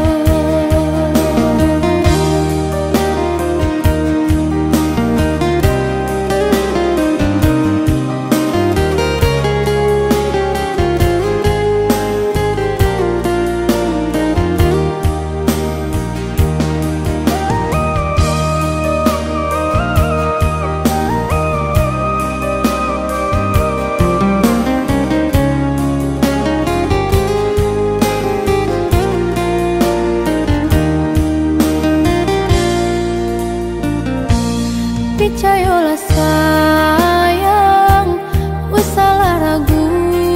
Percayalah sayang, usalah ragu,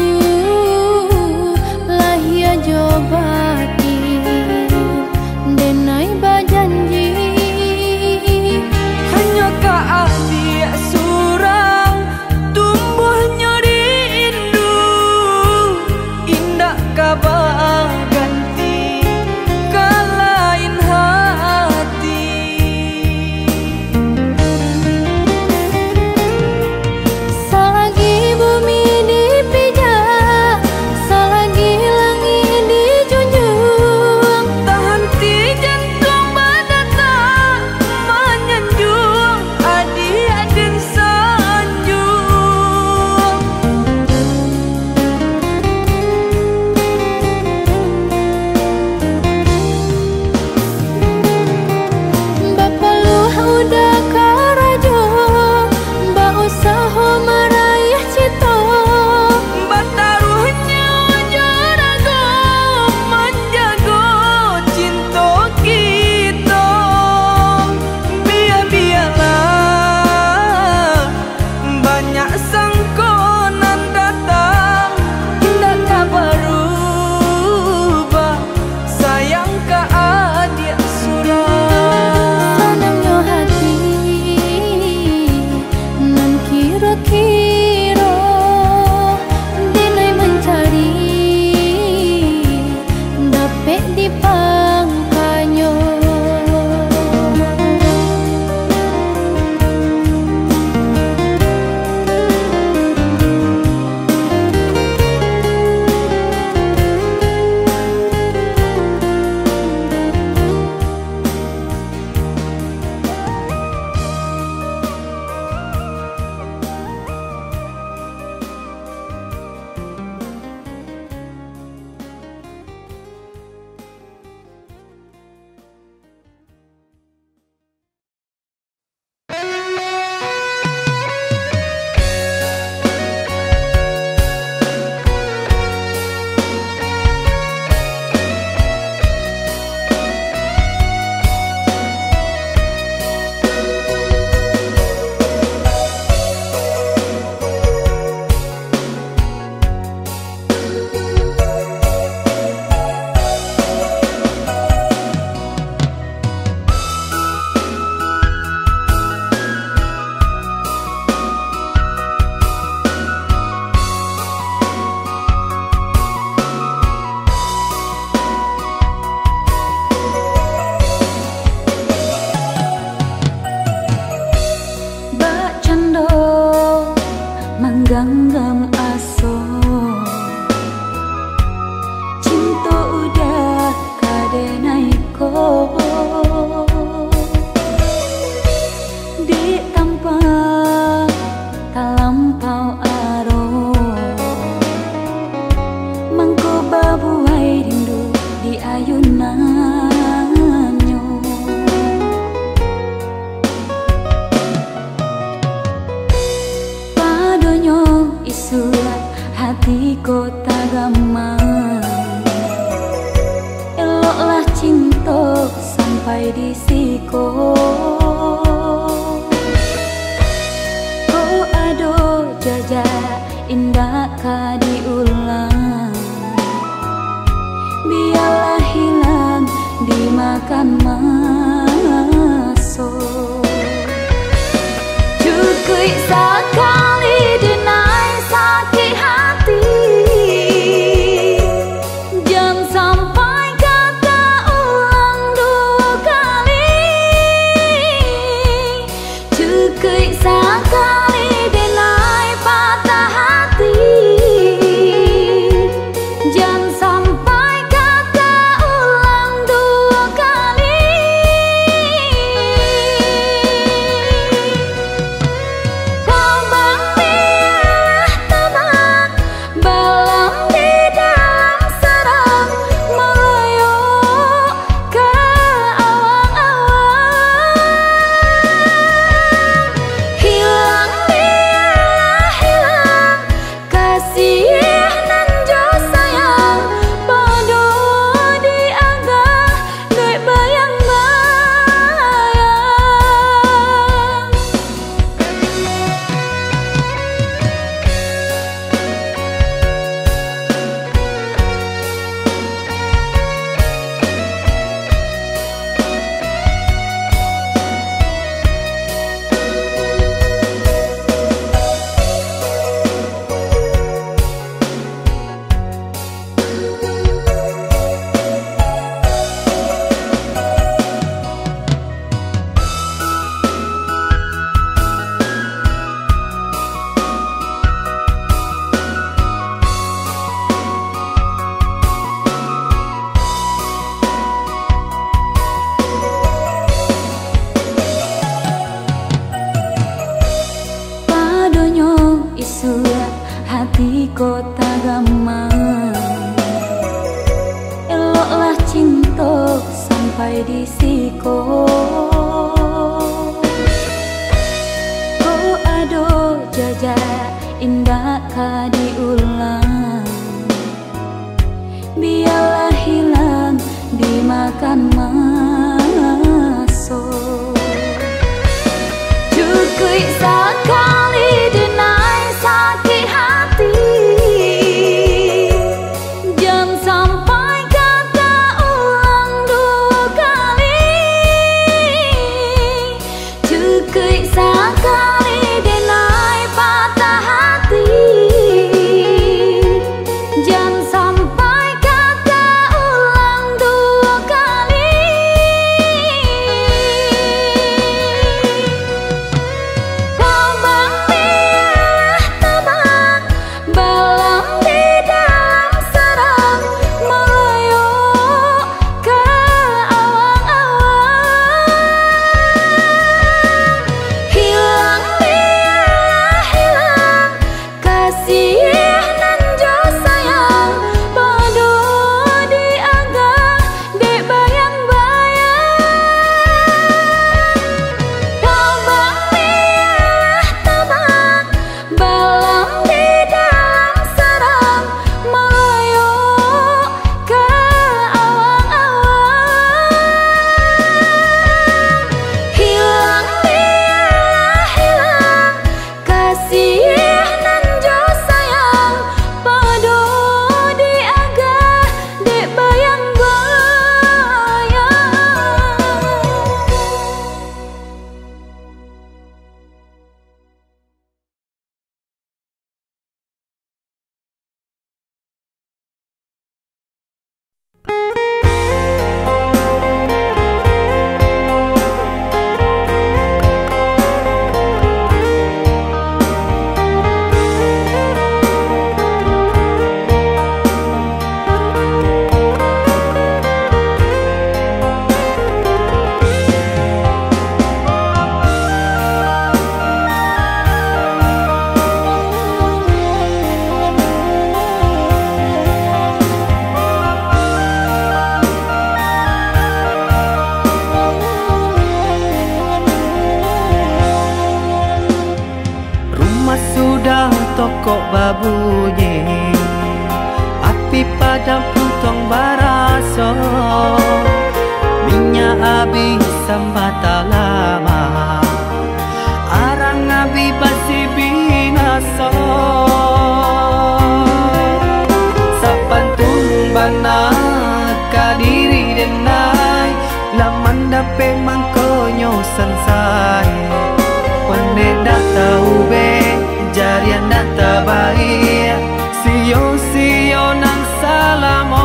lah ia jobati, denai bajanji. Hanya kak adik surang tumbuhnya rindu, indah kabar ganti ke lain hati. Selagi bumi dipijak, selagi langit dijunjung, Tak henti jantung berdetak menyanjung, adik-adik sanjung. Bapa luh udah karajo, ba usaha meraih cita. Bataruhnya jarago menjaga cinta kita. Biar-biarlah banyak sangkonan datang, indah tak berubah, sayang ke adik surang. Senangnya hati nan kira-kira dinai mencari dapet di pangkanyo. Bak cando menggenggam aso, cinta udah kadenai ko. Di tempat tak lampau aro, mangko babuai rindu di ayunannya. Padonyo isurat hati kota gamang, eloklah cinta sampai di siko. Oh ado jajak indah ka diulang, biarlah hilang dimakan masuk. Cukui sekali denai sakit hati, jangan sampai kata ulang dua kali. Cukui sekali denai patah hati, jangan sampai sampai di siko. Oh aduh jaja indah ka diulang, biarlah hilang dimakan masuk. Cukui sekali denai sakit hati, jangan sampai kata ulang dua kali. Cukui sekali denai patah hati, jangan sampai kata ulang dua kali. Tabang biarlah tabang, balam di dalam sarang, melayu ke awang-awang. Hilang biarlah hilang, kasih nan jo sayang, padu diagak dek bayang-bayang. Tabang biarlah tabang, balam di dalam sarang, melayu ke awang-awang. Hilang biarlah hilang, kasih nan jo sayang, padu diagak dek bayang-bayang. Rumah sudah tokok babunyi, api padam puntong baraso, minyak habis sambata lama, arang abi basi binaso. Sapantun bana kadiri denai, laman dape mangkonyo sansai. Pandai dah tahu be, jarian dah tabai, sio sio nang salam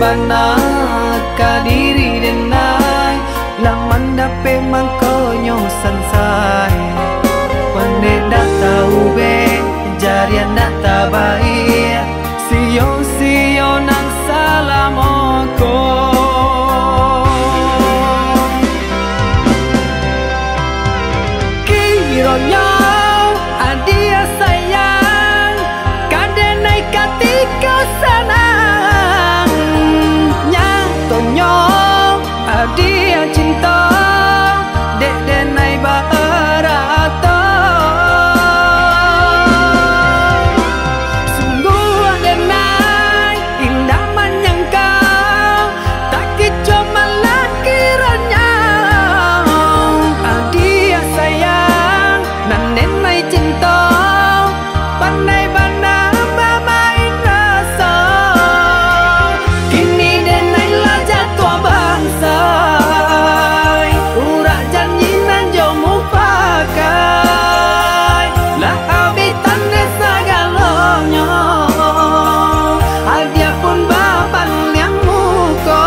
bana kadiri denai laman dape mangkonyo sansai Pane data ube jarian data baik Siyo siyo nang salamoko Kironyo adia sayang kadenai katika sanang Nyatonyo adia cinta dek denai barato Sungguh denai indah menyangkau tak kicu malah kiranya adia sayang nan denai cinta pandai bana bermain rasa kini denai lah jatuh bangsa urak janji nan jomu pakai lah habitan desa galonyo adia pun bapan yang muko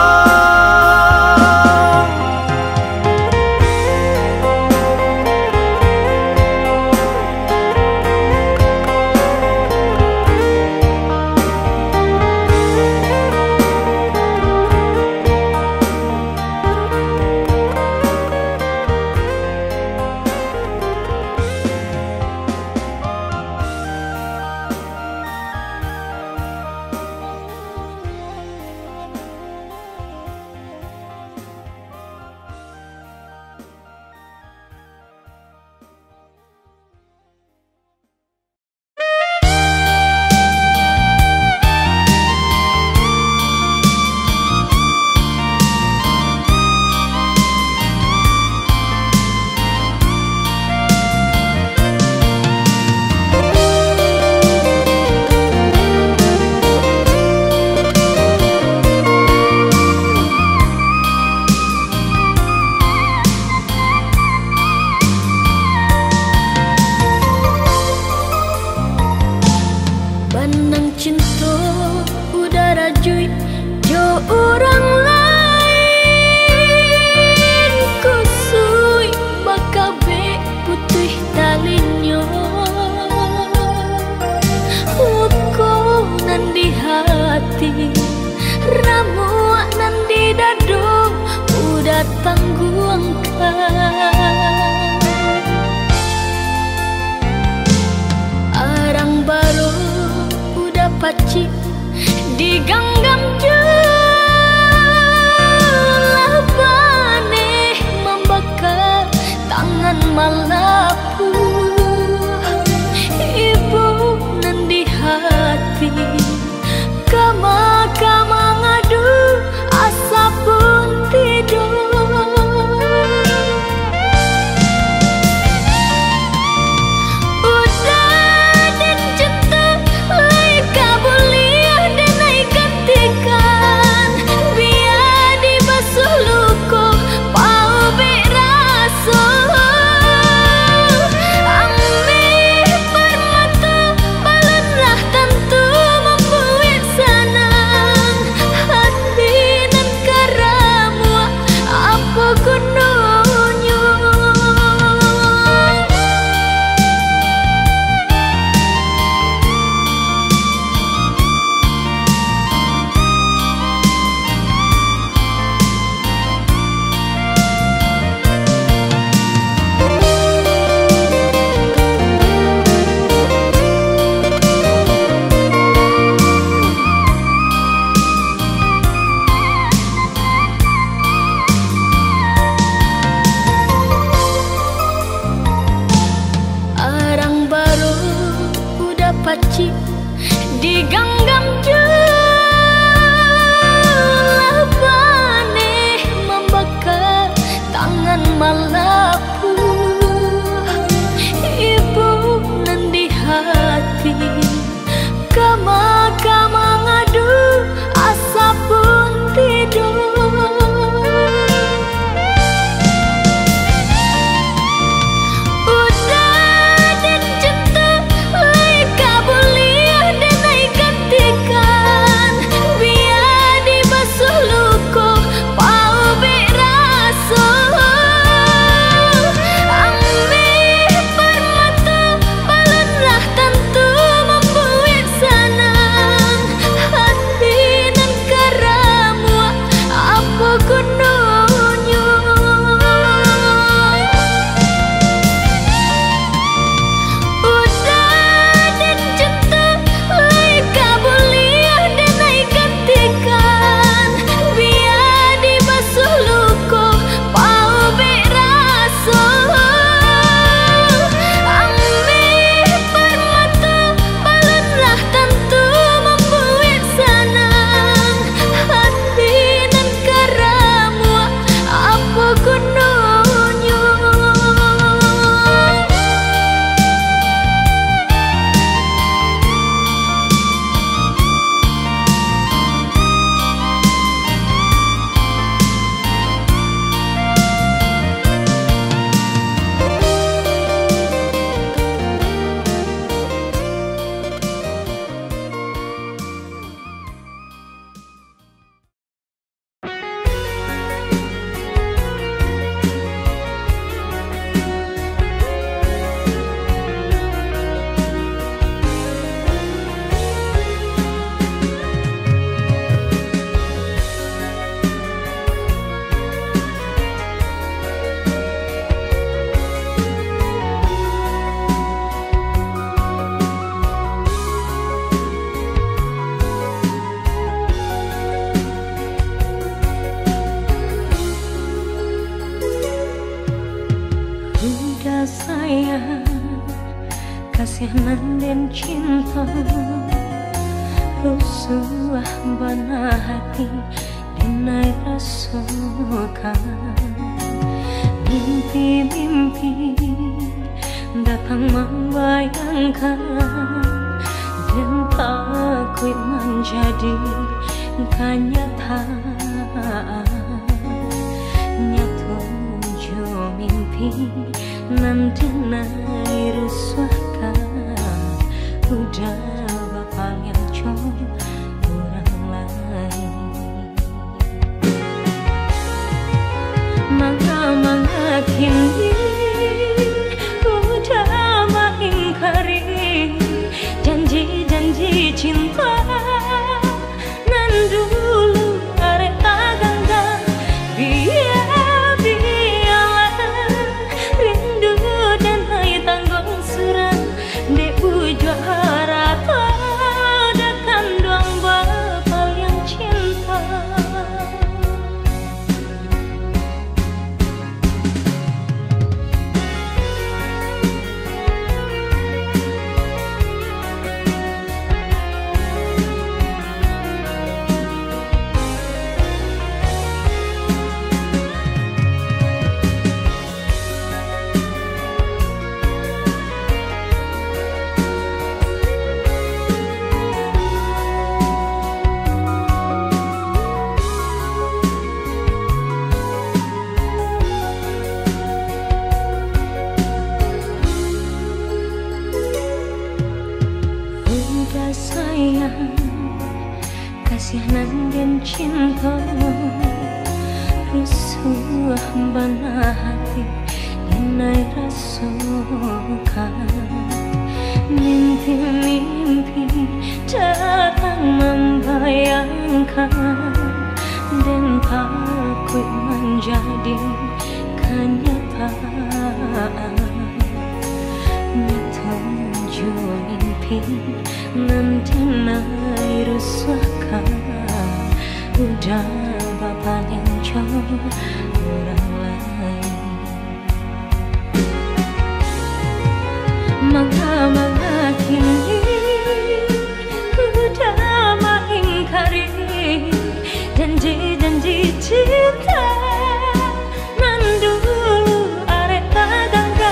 Banang cinta udara jui jo orang lain kusui bakabe putih talinyo uko nan di hati ramu nan di dado udah tangguangkan arang baru paci diganggam jelah bane membakar tangan malapu ibu nan di hati kama kama ngadu asa pun tidur udah dan cinta lai kabuliah denai ganti kasihanan dan cinta, rusuh bana hati dinai rasukan. Mimpi-mimpi datang membayangkan, dan takut menjadi kenyataan. Nyatu jo mimpi nan dinai rusuhkan, udah bapak yang cong orang lain. Mangga-mangga kini udah mengingkari janji-janji cinta nan dulu arek agangga. Biar-biarlah rindu dan hai tanggung surat dek bujuk harata dekan doang bapak yang cinta. Sayang, kasihanan dan cinta, rusuh bana hati dinai rasukan. Mimpi-mimpi datang membayangkan, dan takut menjadi kenyataan. Nyatu mimpi nan dinai rusuhkan, udah bapak yang cong orang lain. Mangga-mangga kini udah mengingkari janji-janji cinta nan dulu arek agangga.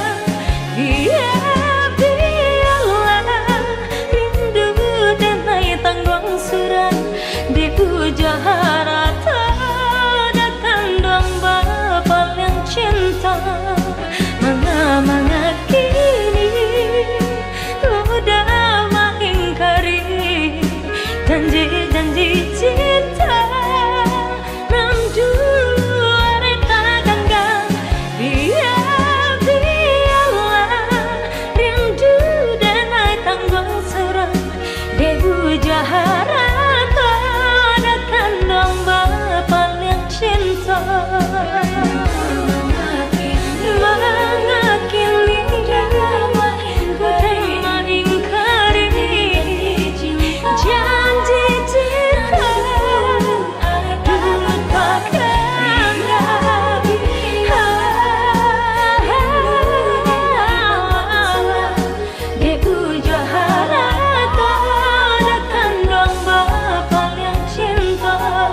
Tanggung surat di puja harata datang doang bapak yang cinta. Mana-mana kini udah mengingkari janji-janji cinta nan dulu arek agangga. Biar-biarlah rindu dan hai tanggung surat puja harata datang dong bapak yang cinta. Mengakini udah mengingkari janji cinta lupakan lagi. Di puja harata bapak yang cinta.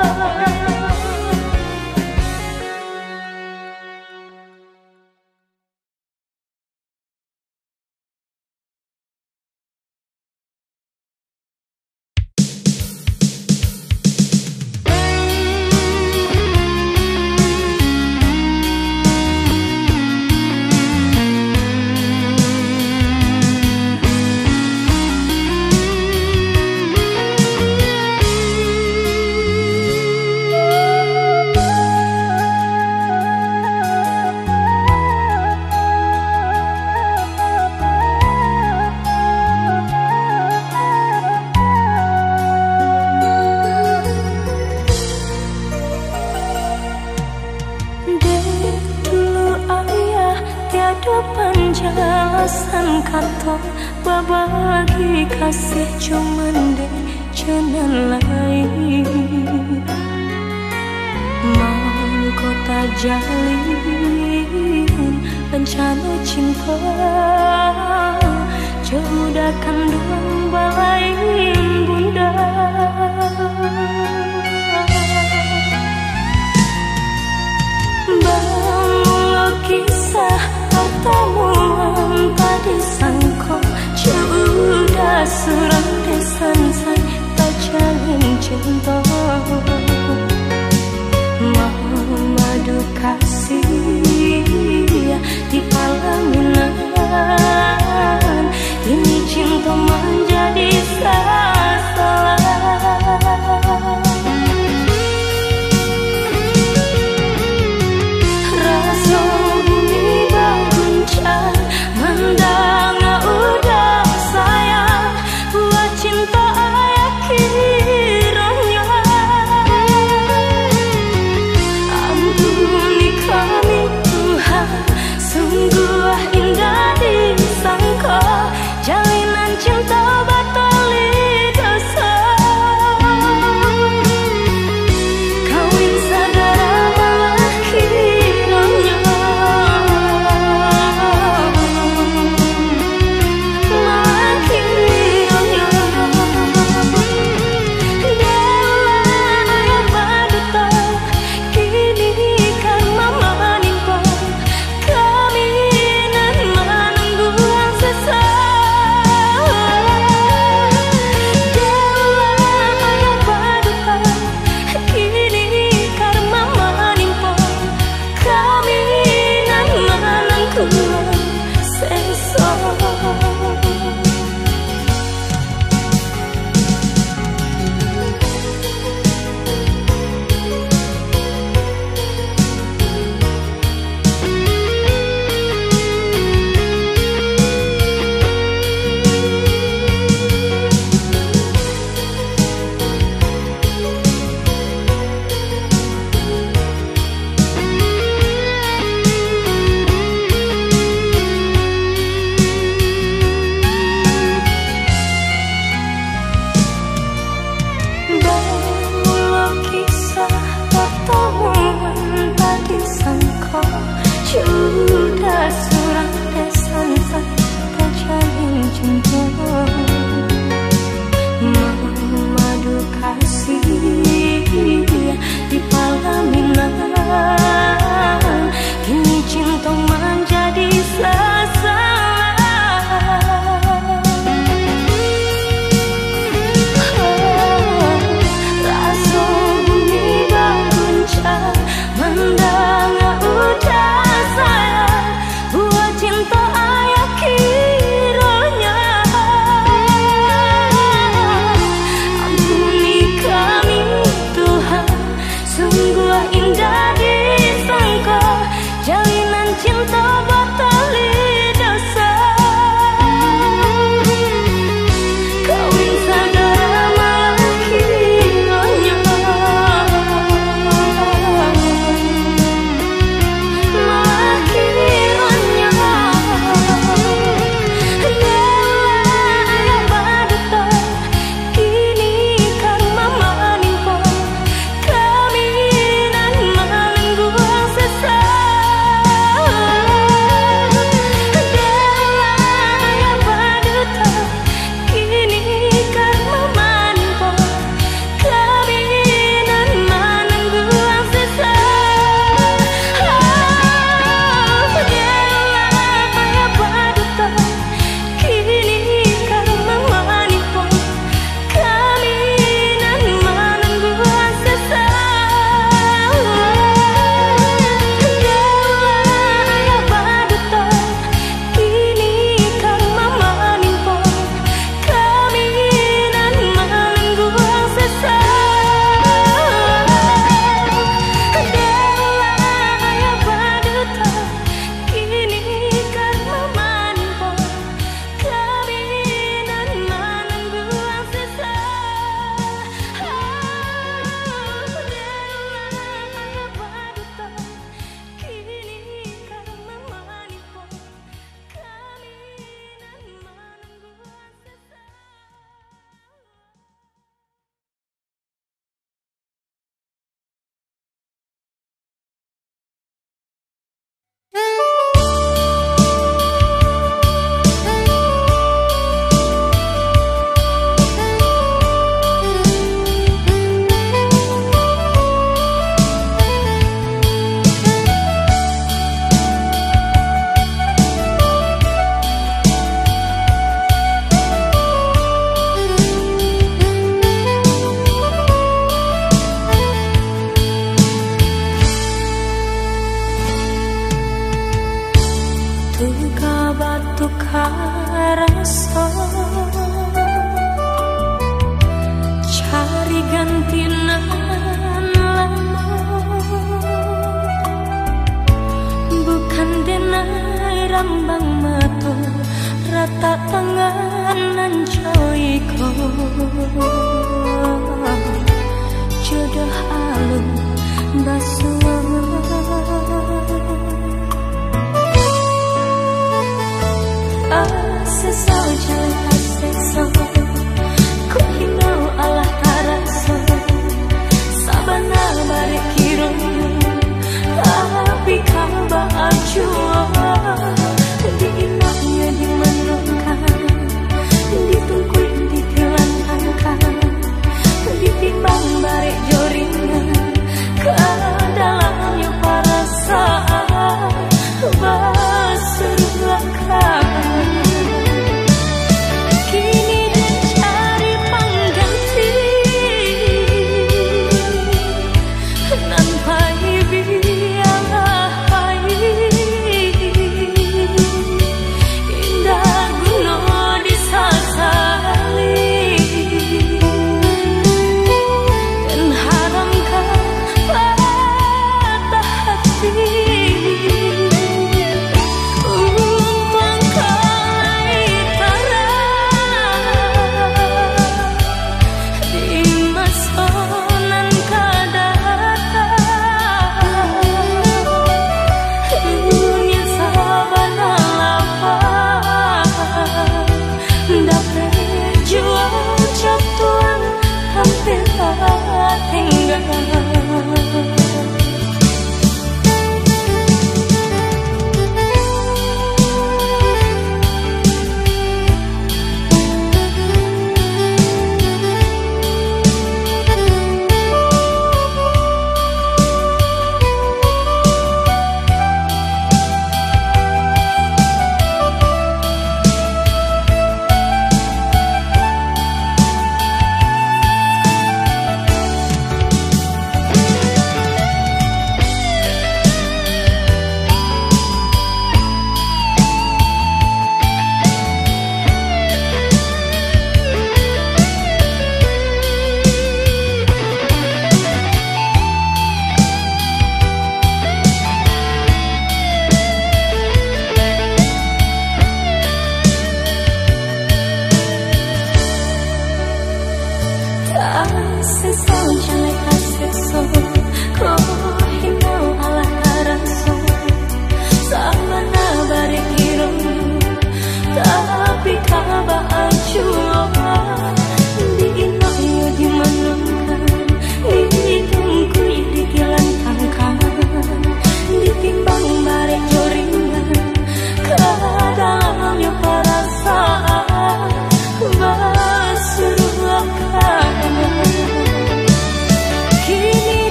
Penjelasan kata babagi kasih cuman deh jalan lain. Mau kota jalin bencana cinta Sudah kandung balai bunda. Bangun kisah pertemuan tadi sangko sudah surang desan say tak jalin cinta. Madu kasih di palaminan, ini cinta menjadi salah. Rasa bumi berguncang mendengar udah sayang buat cinta ayah kiranya. Ampuni kami Tuhan, sungguh indah disangka jalinan cinta batali dosa. Kawin saudara malah kiranya, malah kiranya. Dewa ayah baduta, kini kan mama menimpa kami nan menunggu yang sesat. Dewa ayah baduta, kini karma menimpa kami nan menunggu sesat. Bangun kisah pertemuan tadi sangka sudah surang desan say tak jalin cinta. Madu kasih di palaminan, kini cinta menjadi salah. Rasa bumi berguncang mendengar udah sayang anganan coiko jodoh alun basuh asesau jalan asesau ku hinau alah taraso sabana bare kirung tapi kaba ajua di inaknya dimenungkan ditungkuin ditilan angka ditimbang bare joringan ke dalamnya perasaan berserlakan kini dia cari pengganti nan pai biarlah pai indah guno disasali dan haramkan patah hati umpang kalai tara di masonan kadata dunia sabana lapang dapat jual jatuhan hampir tak tinggal.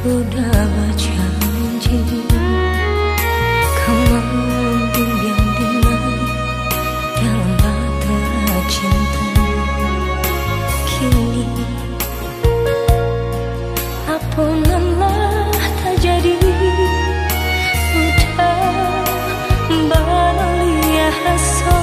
udah berjanji kau membimbing dengan dalam bahtera cinta. Kini ampunanlah tak jadi, udah balik rasa.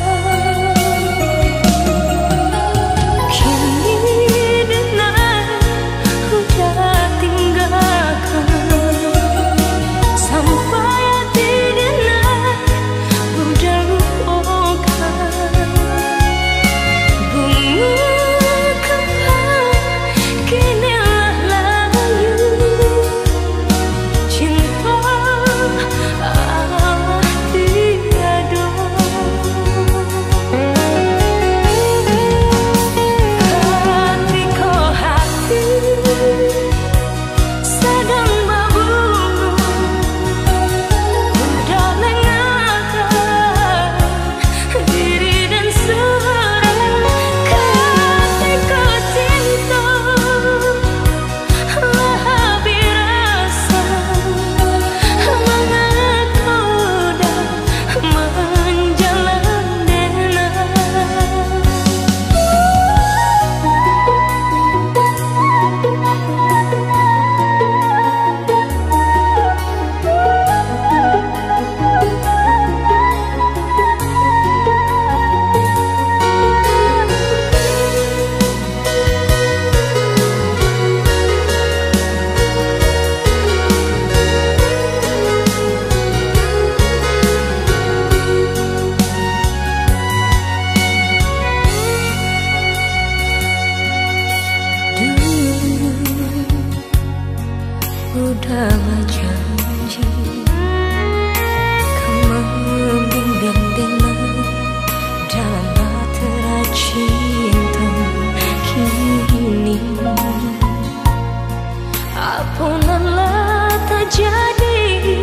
Udah berjanji kau membimbing dengan dalam bahtera cinta. Kini ampunanlah tak jadi,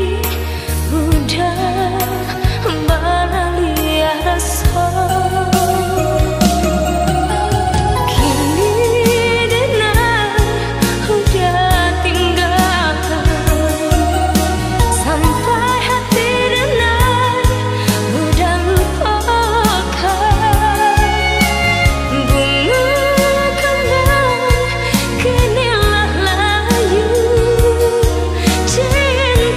udah balik rasa. Cinta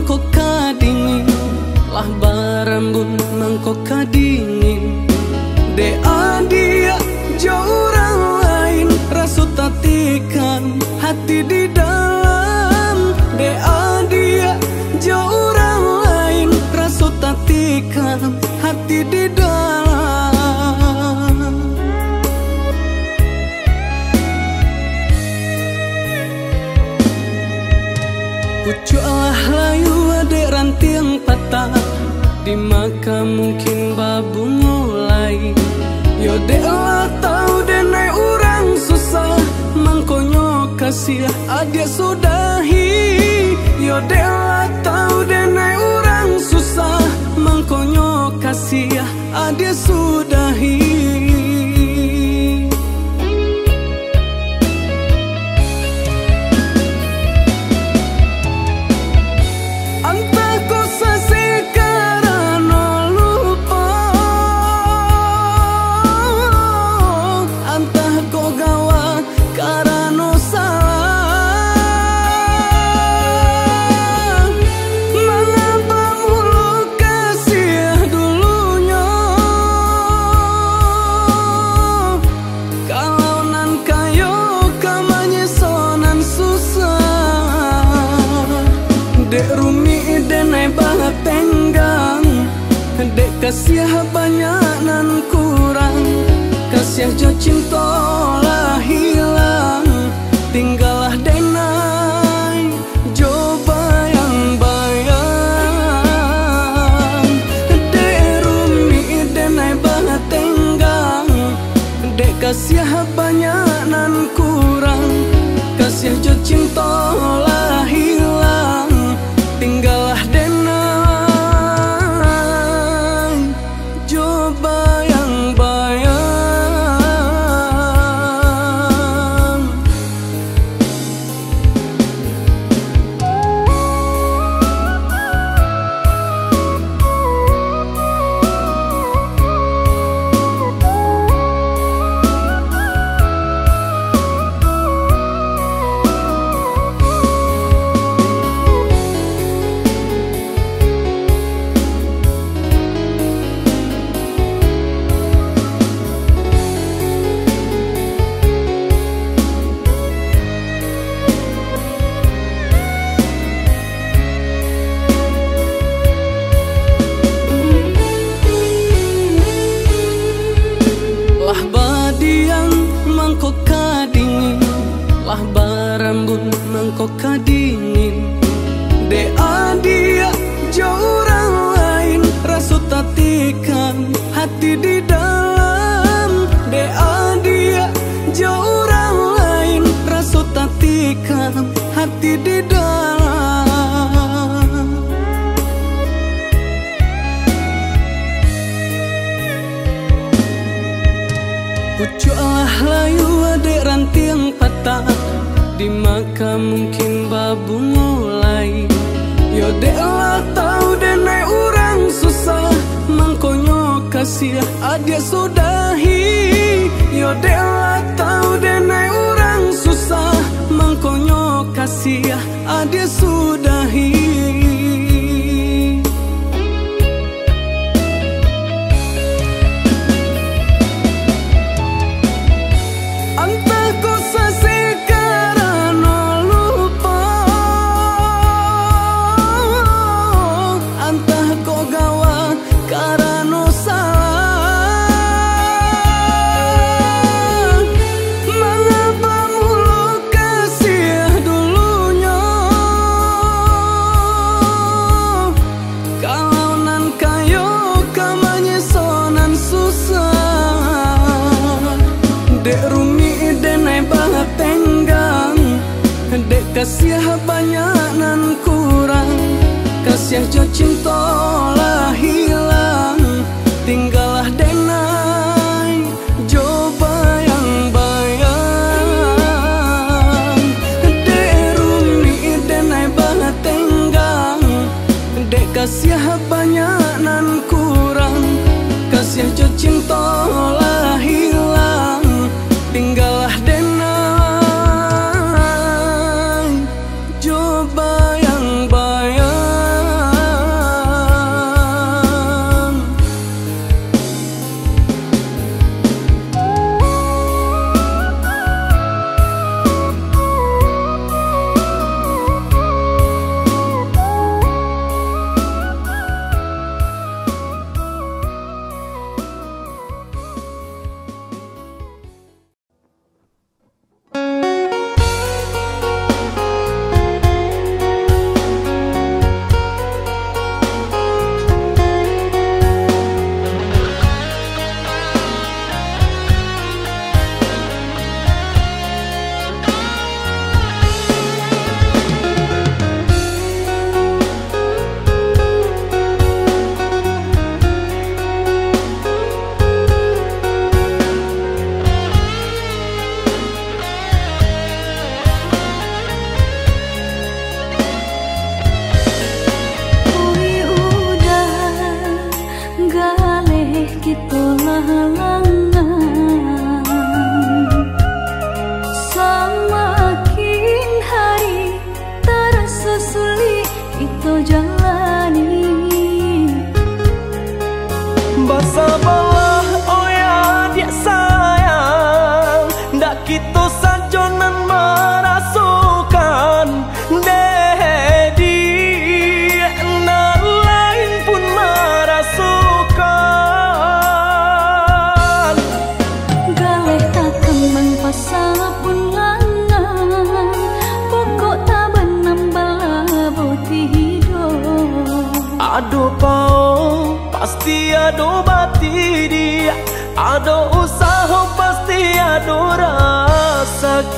mangkok kadingin, lah barambun mangkok kadingin. De adia jauh orang lain, rasut tatikan hati di dalam. De adia jauh orang lain, rasut tatikan hati di dalam. Pucuklah layu adek ranting patah, di maka mungkin babu mulai. Yo dek lah tahu denai orang susah, mangkonyo kasih adik sudahi. Yo dek lah tahu denai orang susah, mangkonyo kasih adik sudahi. Kasih banyak nan kurang, kasih jo cinta lah hilang. Tinggallah denai jo bayang-bayang. Dek rumi denai banget tenggang, dek kasih banyak nan kurang, kasih jo cinta lah hilang. Tinggallah denai mangkok kadingin. De adia jauh orang lain, rasut tatikan hati di dalam. De adia jauh orang lain, rasut tatikan hati di dalam. Pucuklah layu adek ranting patah, di maka mungkin babu mulai. Yo dek lah tahu denai orang susah, mangkonyo kasih adik sudahi. Yo dek lah tahu denai orang susah, mangkonyo kasih adik sudahi. Kasih banyak nan kurang, kasih jo cinta lah hilang. Tinggallah denai jo bayang-bayang. Dek rumi denai banget tenggang, dek kasih banyak nan kurang, kasih jo cinta lah hilang. Tinggallah denai bayang-bayang.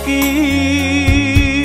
sakit.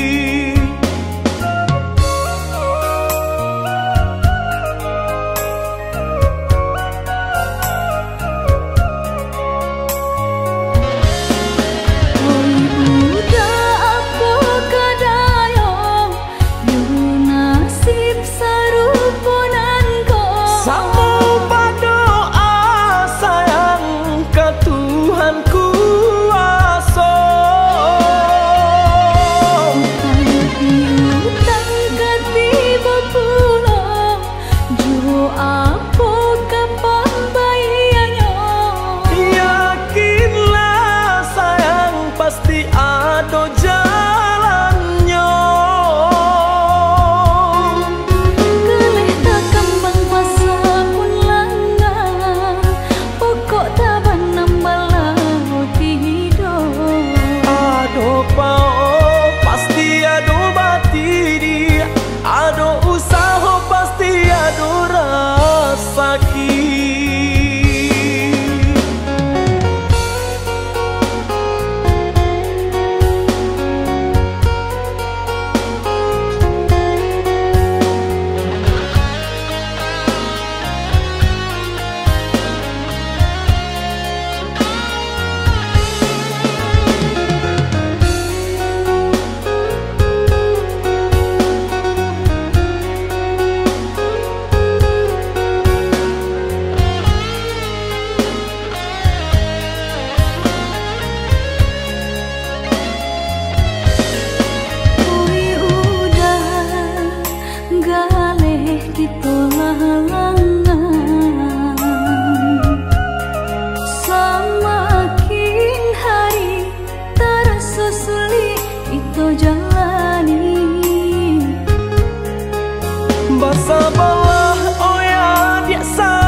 Bersabarlah oh ya dia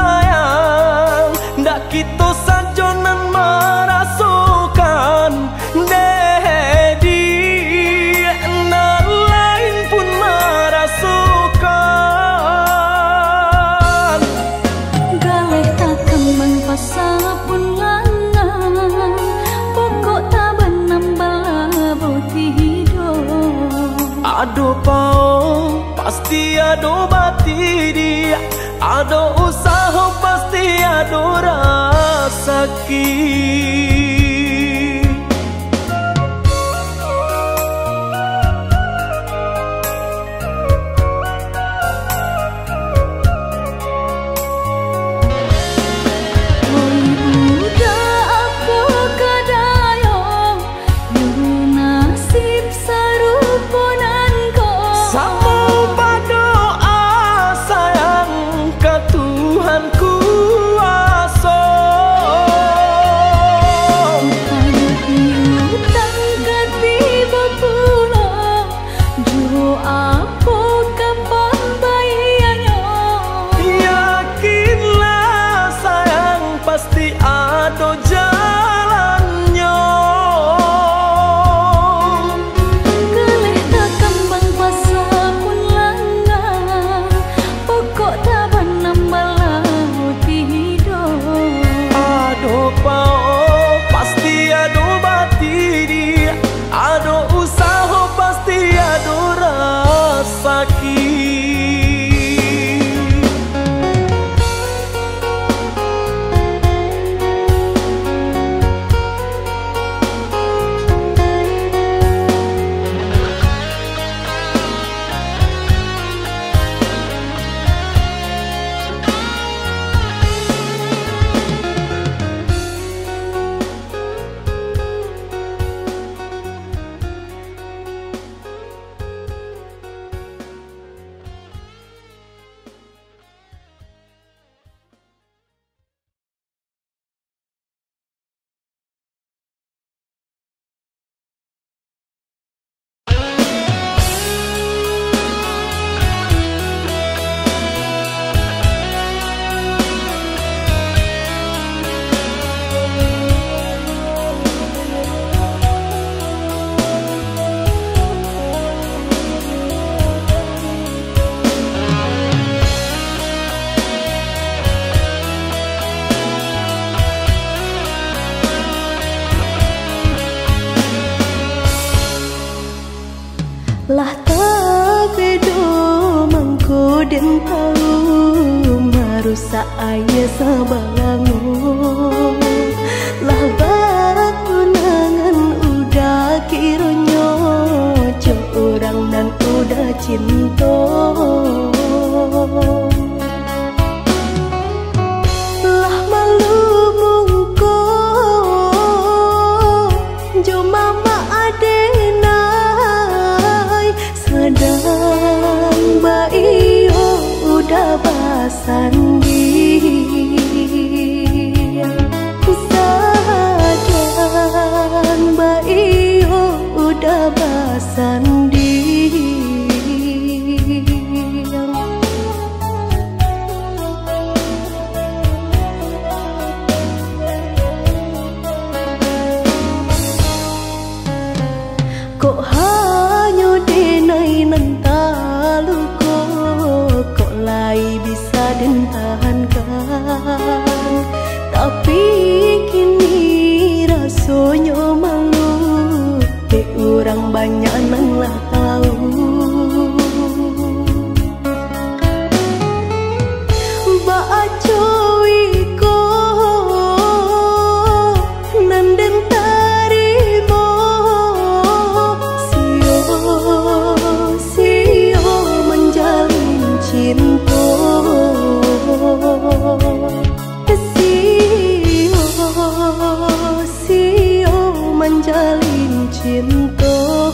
sayang, ndak kita sajonan merasukan dedi na lain pun merasukan. Galeh tak kembang pasal pun langan, pokok tak benam bala boti hidup. Aduh pau pasti ada bati dia, ada usaha pasti ada rasa sakit. Lah tak bedo mangko den tahu marusak ayah sabalango. Lah bakunangan udah kironyo cok orang dan udah cinta. Lah malu mungko jo mama adenai sedang bayi udah basandi. Sadang bayi udah basandi. Kok hanya denai nantalu kok lai bisa den tahankan. Tapi kini rasanya malu ke orang banyak nang lah tahu. Baca wiko nanden tarimo sio sio menjalin cinta. Sio sio menjalin cinta.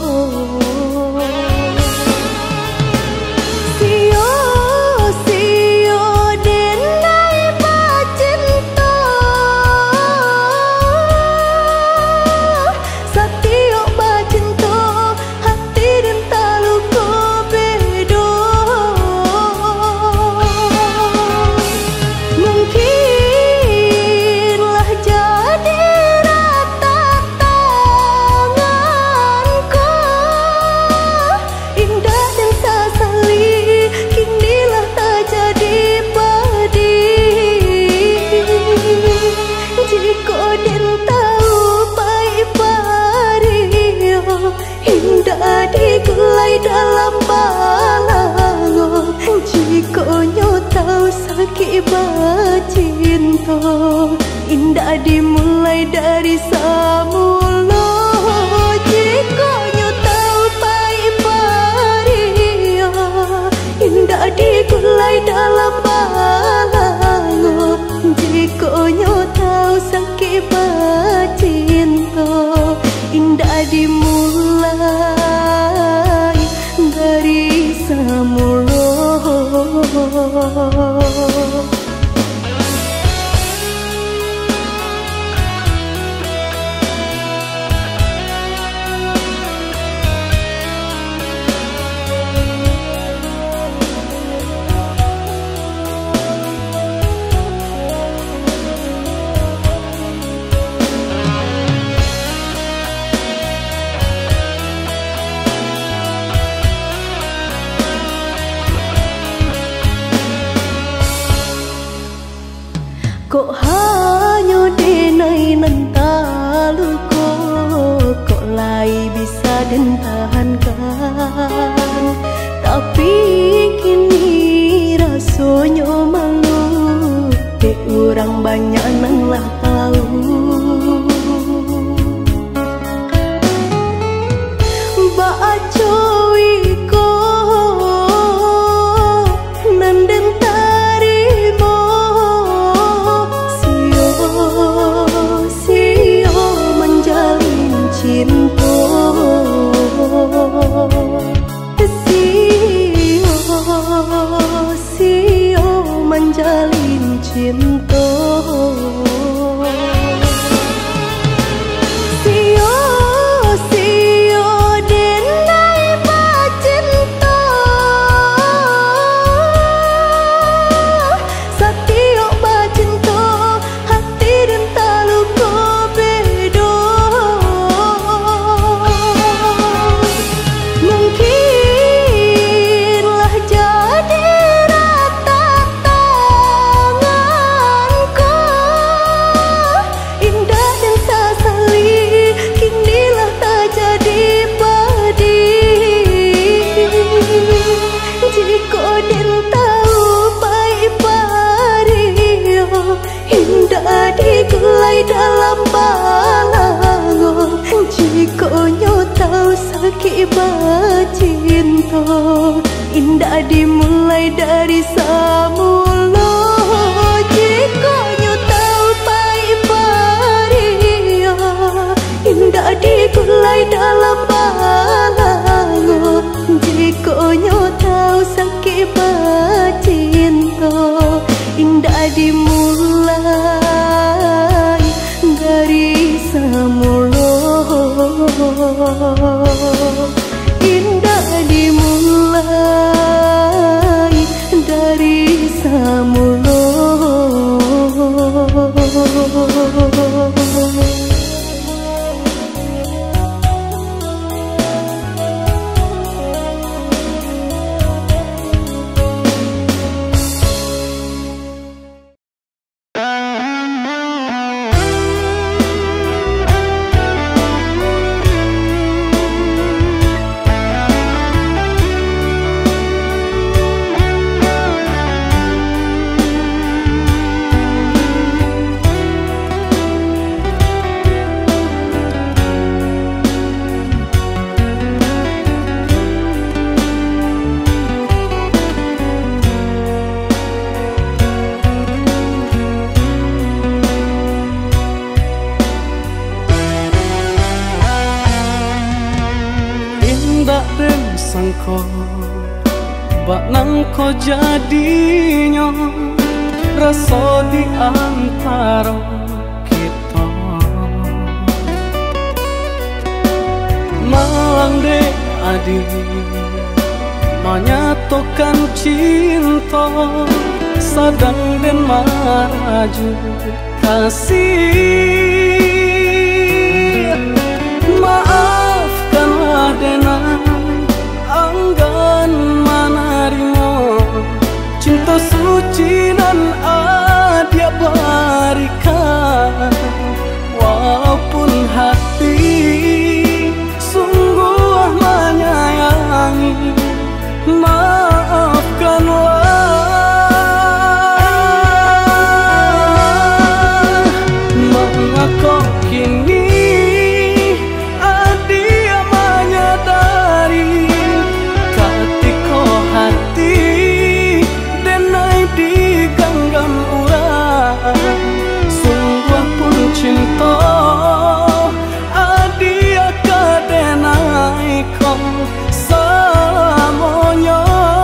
Sio sio denai pacinta. Satio pacinta hati den talu ko bedo. Mungkinlah jadi rata tanganku indah dan sasali kinilah tak jadi padi. Jika den tahu pai pario indah digulai dalam balango. Jika nyo tahu sakit bacinta indah dimulai dari samula. Jika nyo tahu pai pario indah digulai dalam balango. Jika nyo tahu sakit bacinta indah dimulai dari samula. Kok hanya denai nantalu kok lai bisa den tahankan. Tapi kini rasanya malu ke orang banyak nang lah tahu. Baca wiko nanden tarimo sio sio menjalin cinta. Sio sio menjalin cinta. cinta indah dimulai dari semula. Jika nyo tahu tai paria indah digulai dalam balango. Jika nyo tahu sakit bercinta indah dimulai dari semula. Indah dimulai dari semula. Bak nang ko jadinya rasa di antara kita. Malang dek adik menyatukan cinta sadang dan maraju kasih. Maafkanlah denang anggan manarimo cinta suci dan adia berikan. Walaupun hati sungguh menyayangi, maafkanlah. Mengapa kini adia menyadari ketika hati denai diganggam urang. Sungguh pun cinta adia kadenai kau semuanya.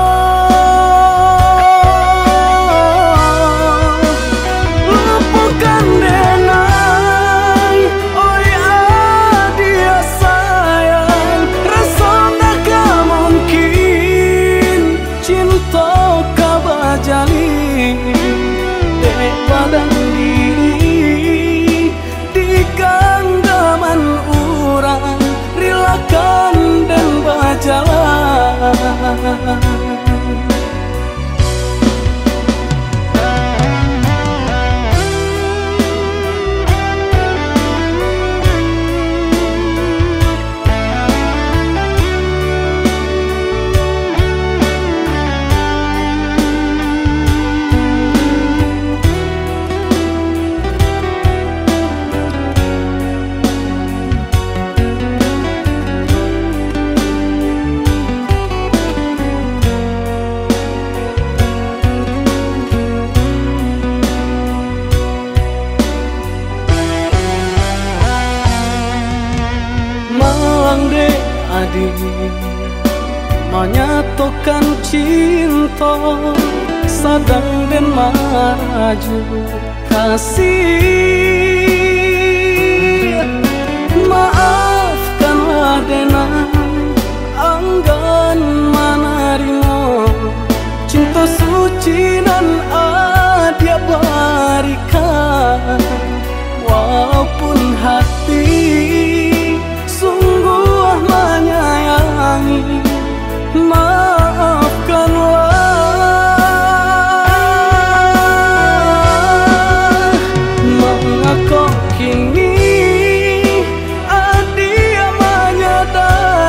Lupakan denai, oi adia sayang. Rasa tak mungkin cinta kau bajali dek badan diri di genggaman urang. Rilakan dan berjalan. Dek adik menyatukan cinta sadang dan maraju kasih. Maafkanlah denang anggan manarimo cinta suci dan adia berikan. Walaupun hati sungguh menyayangi, maafkanlah. Mengapa kini adia menyadari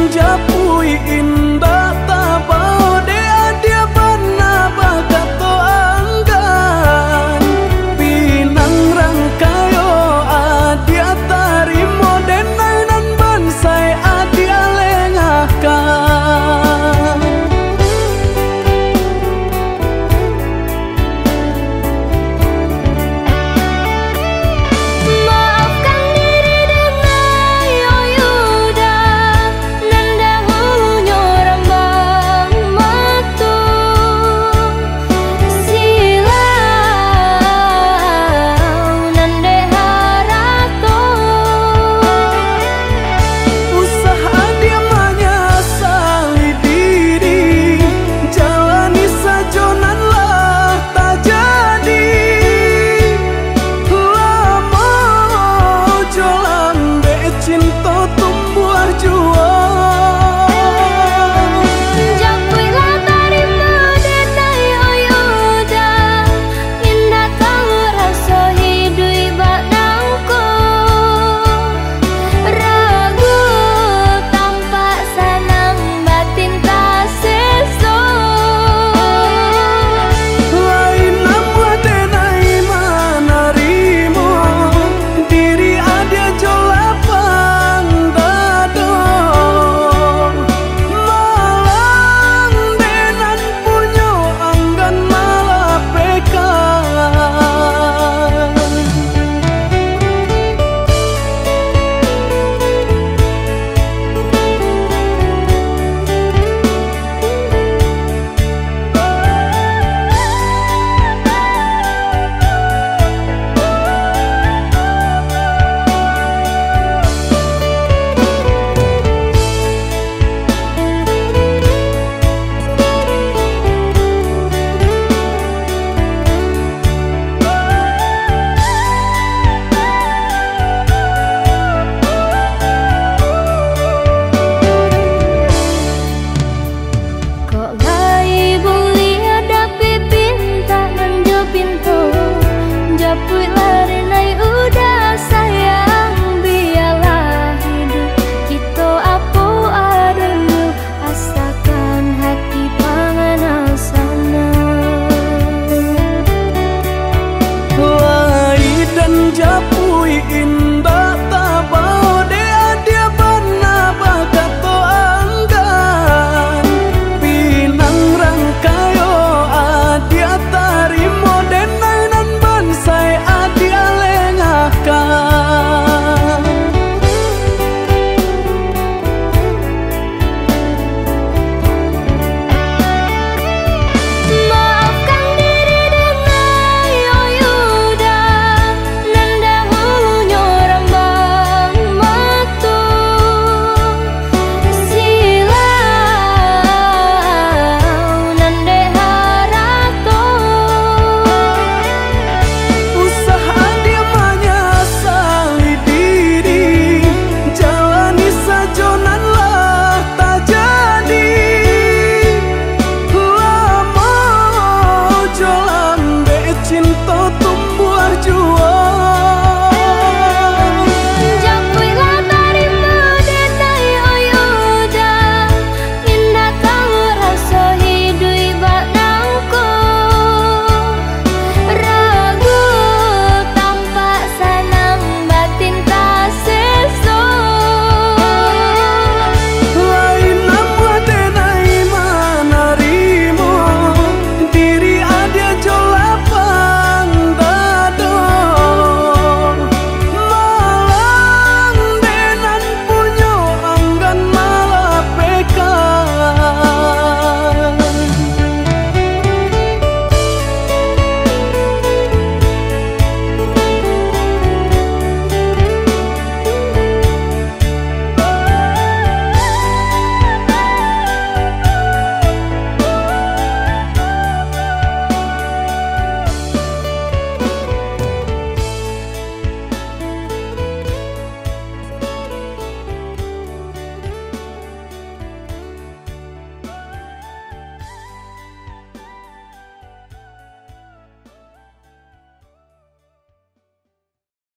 jauh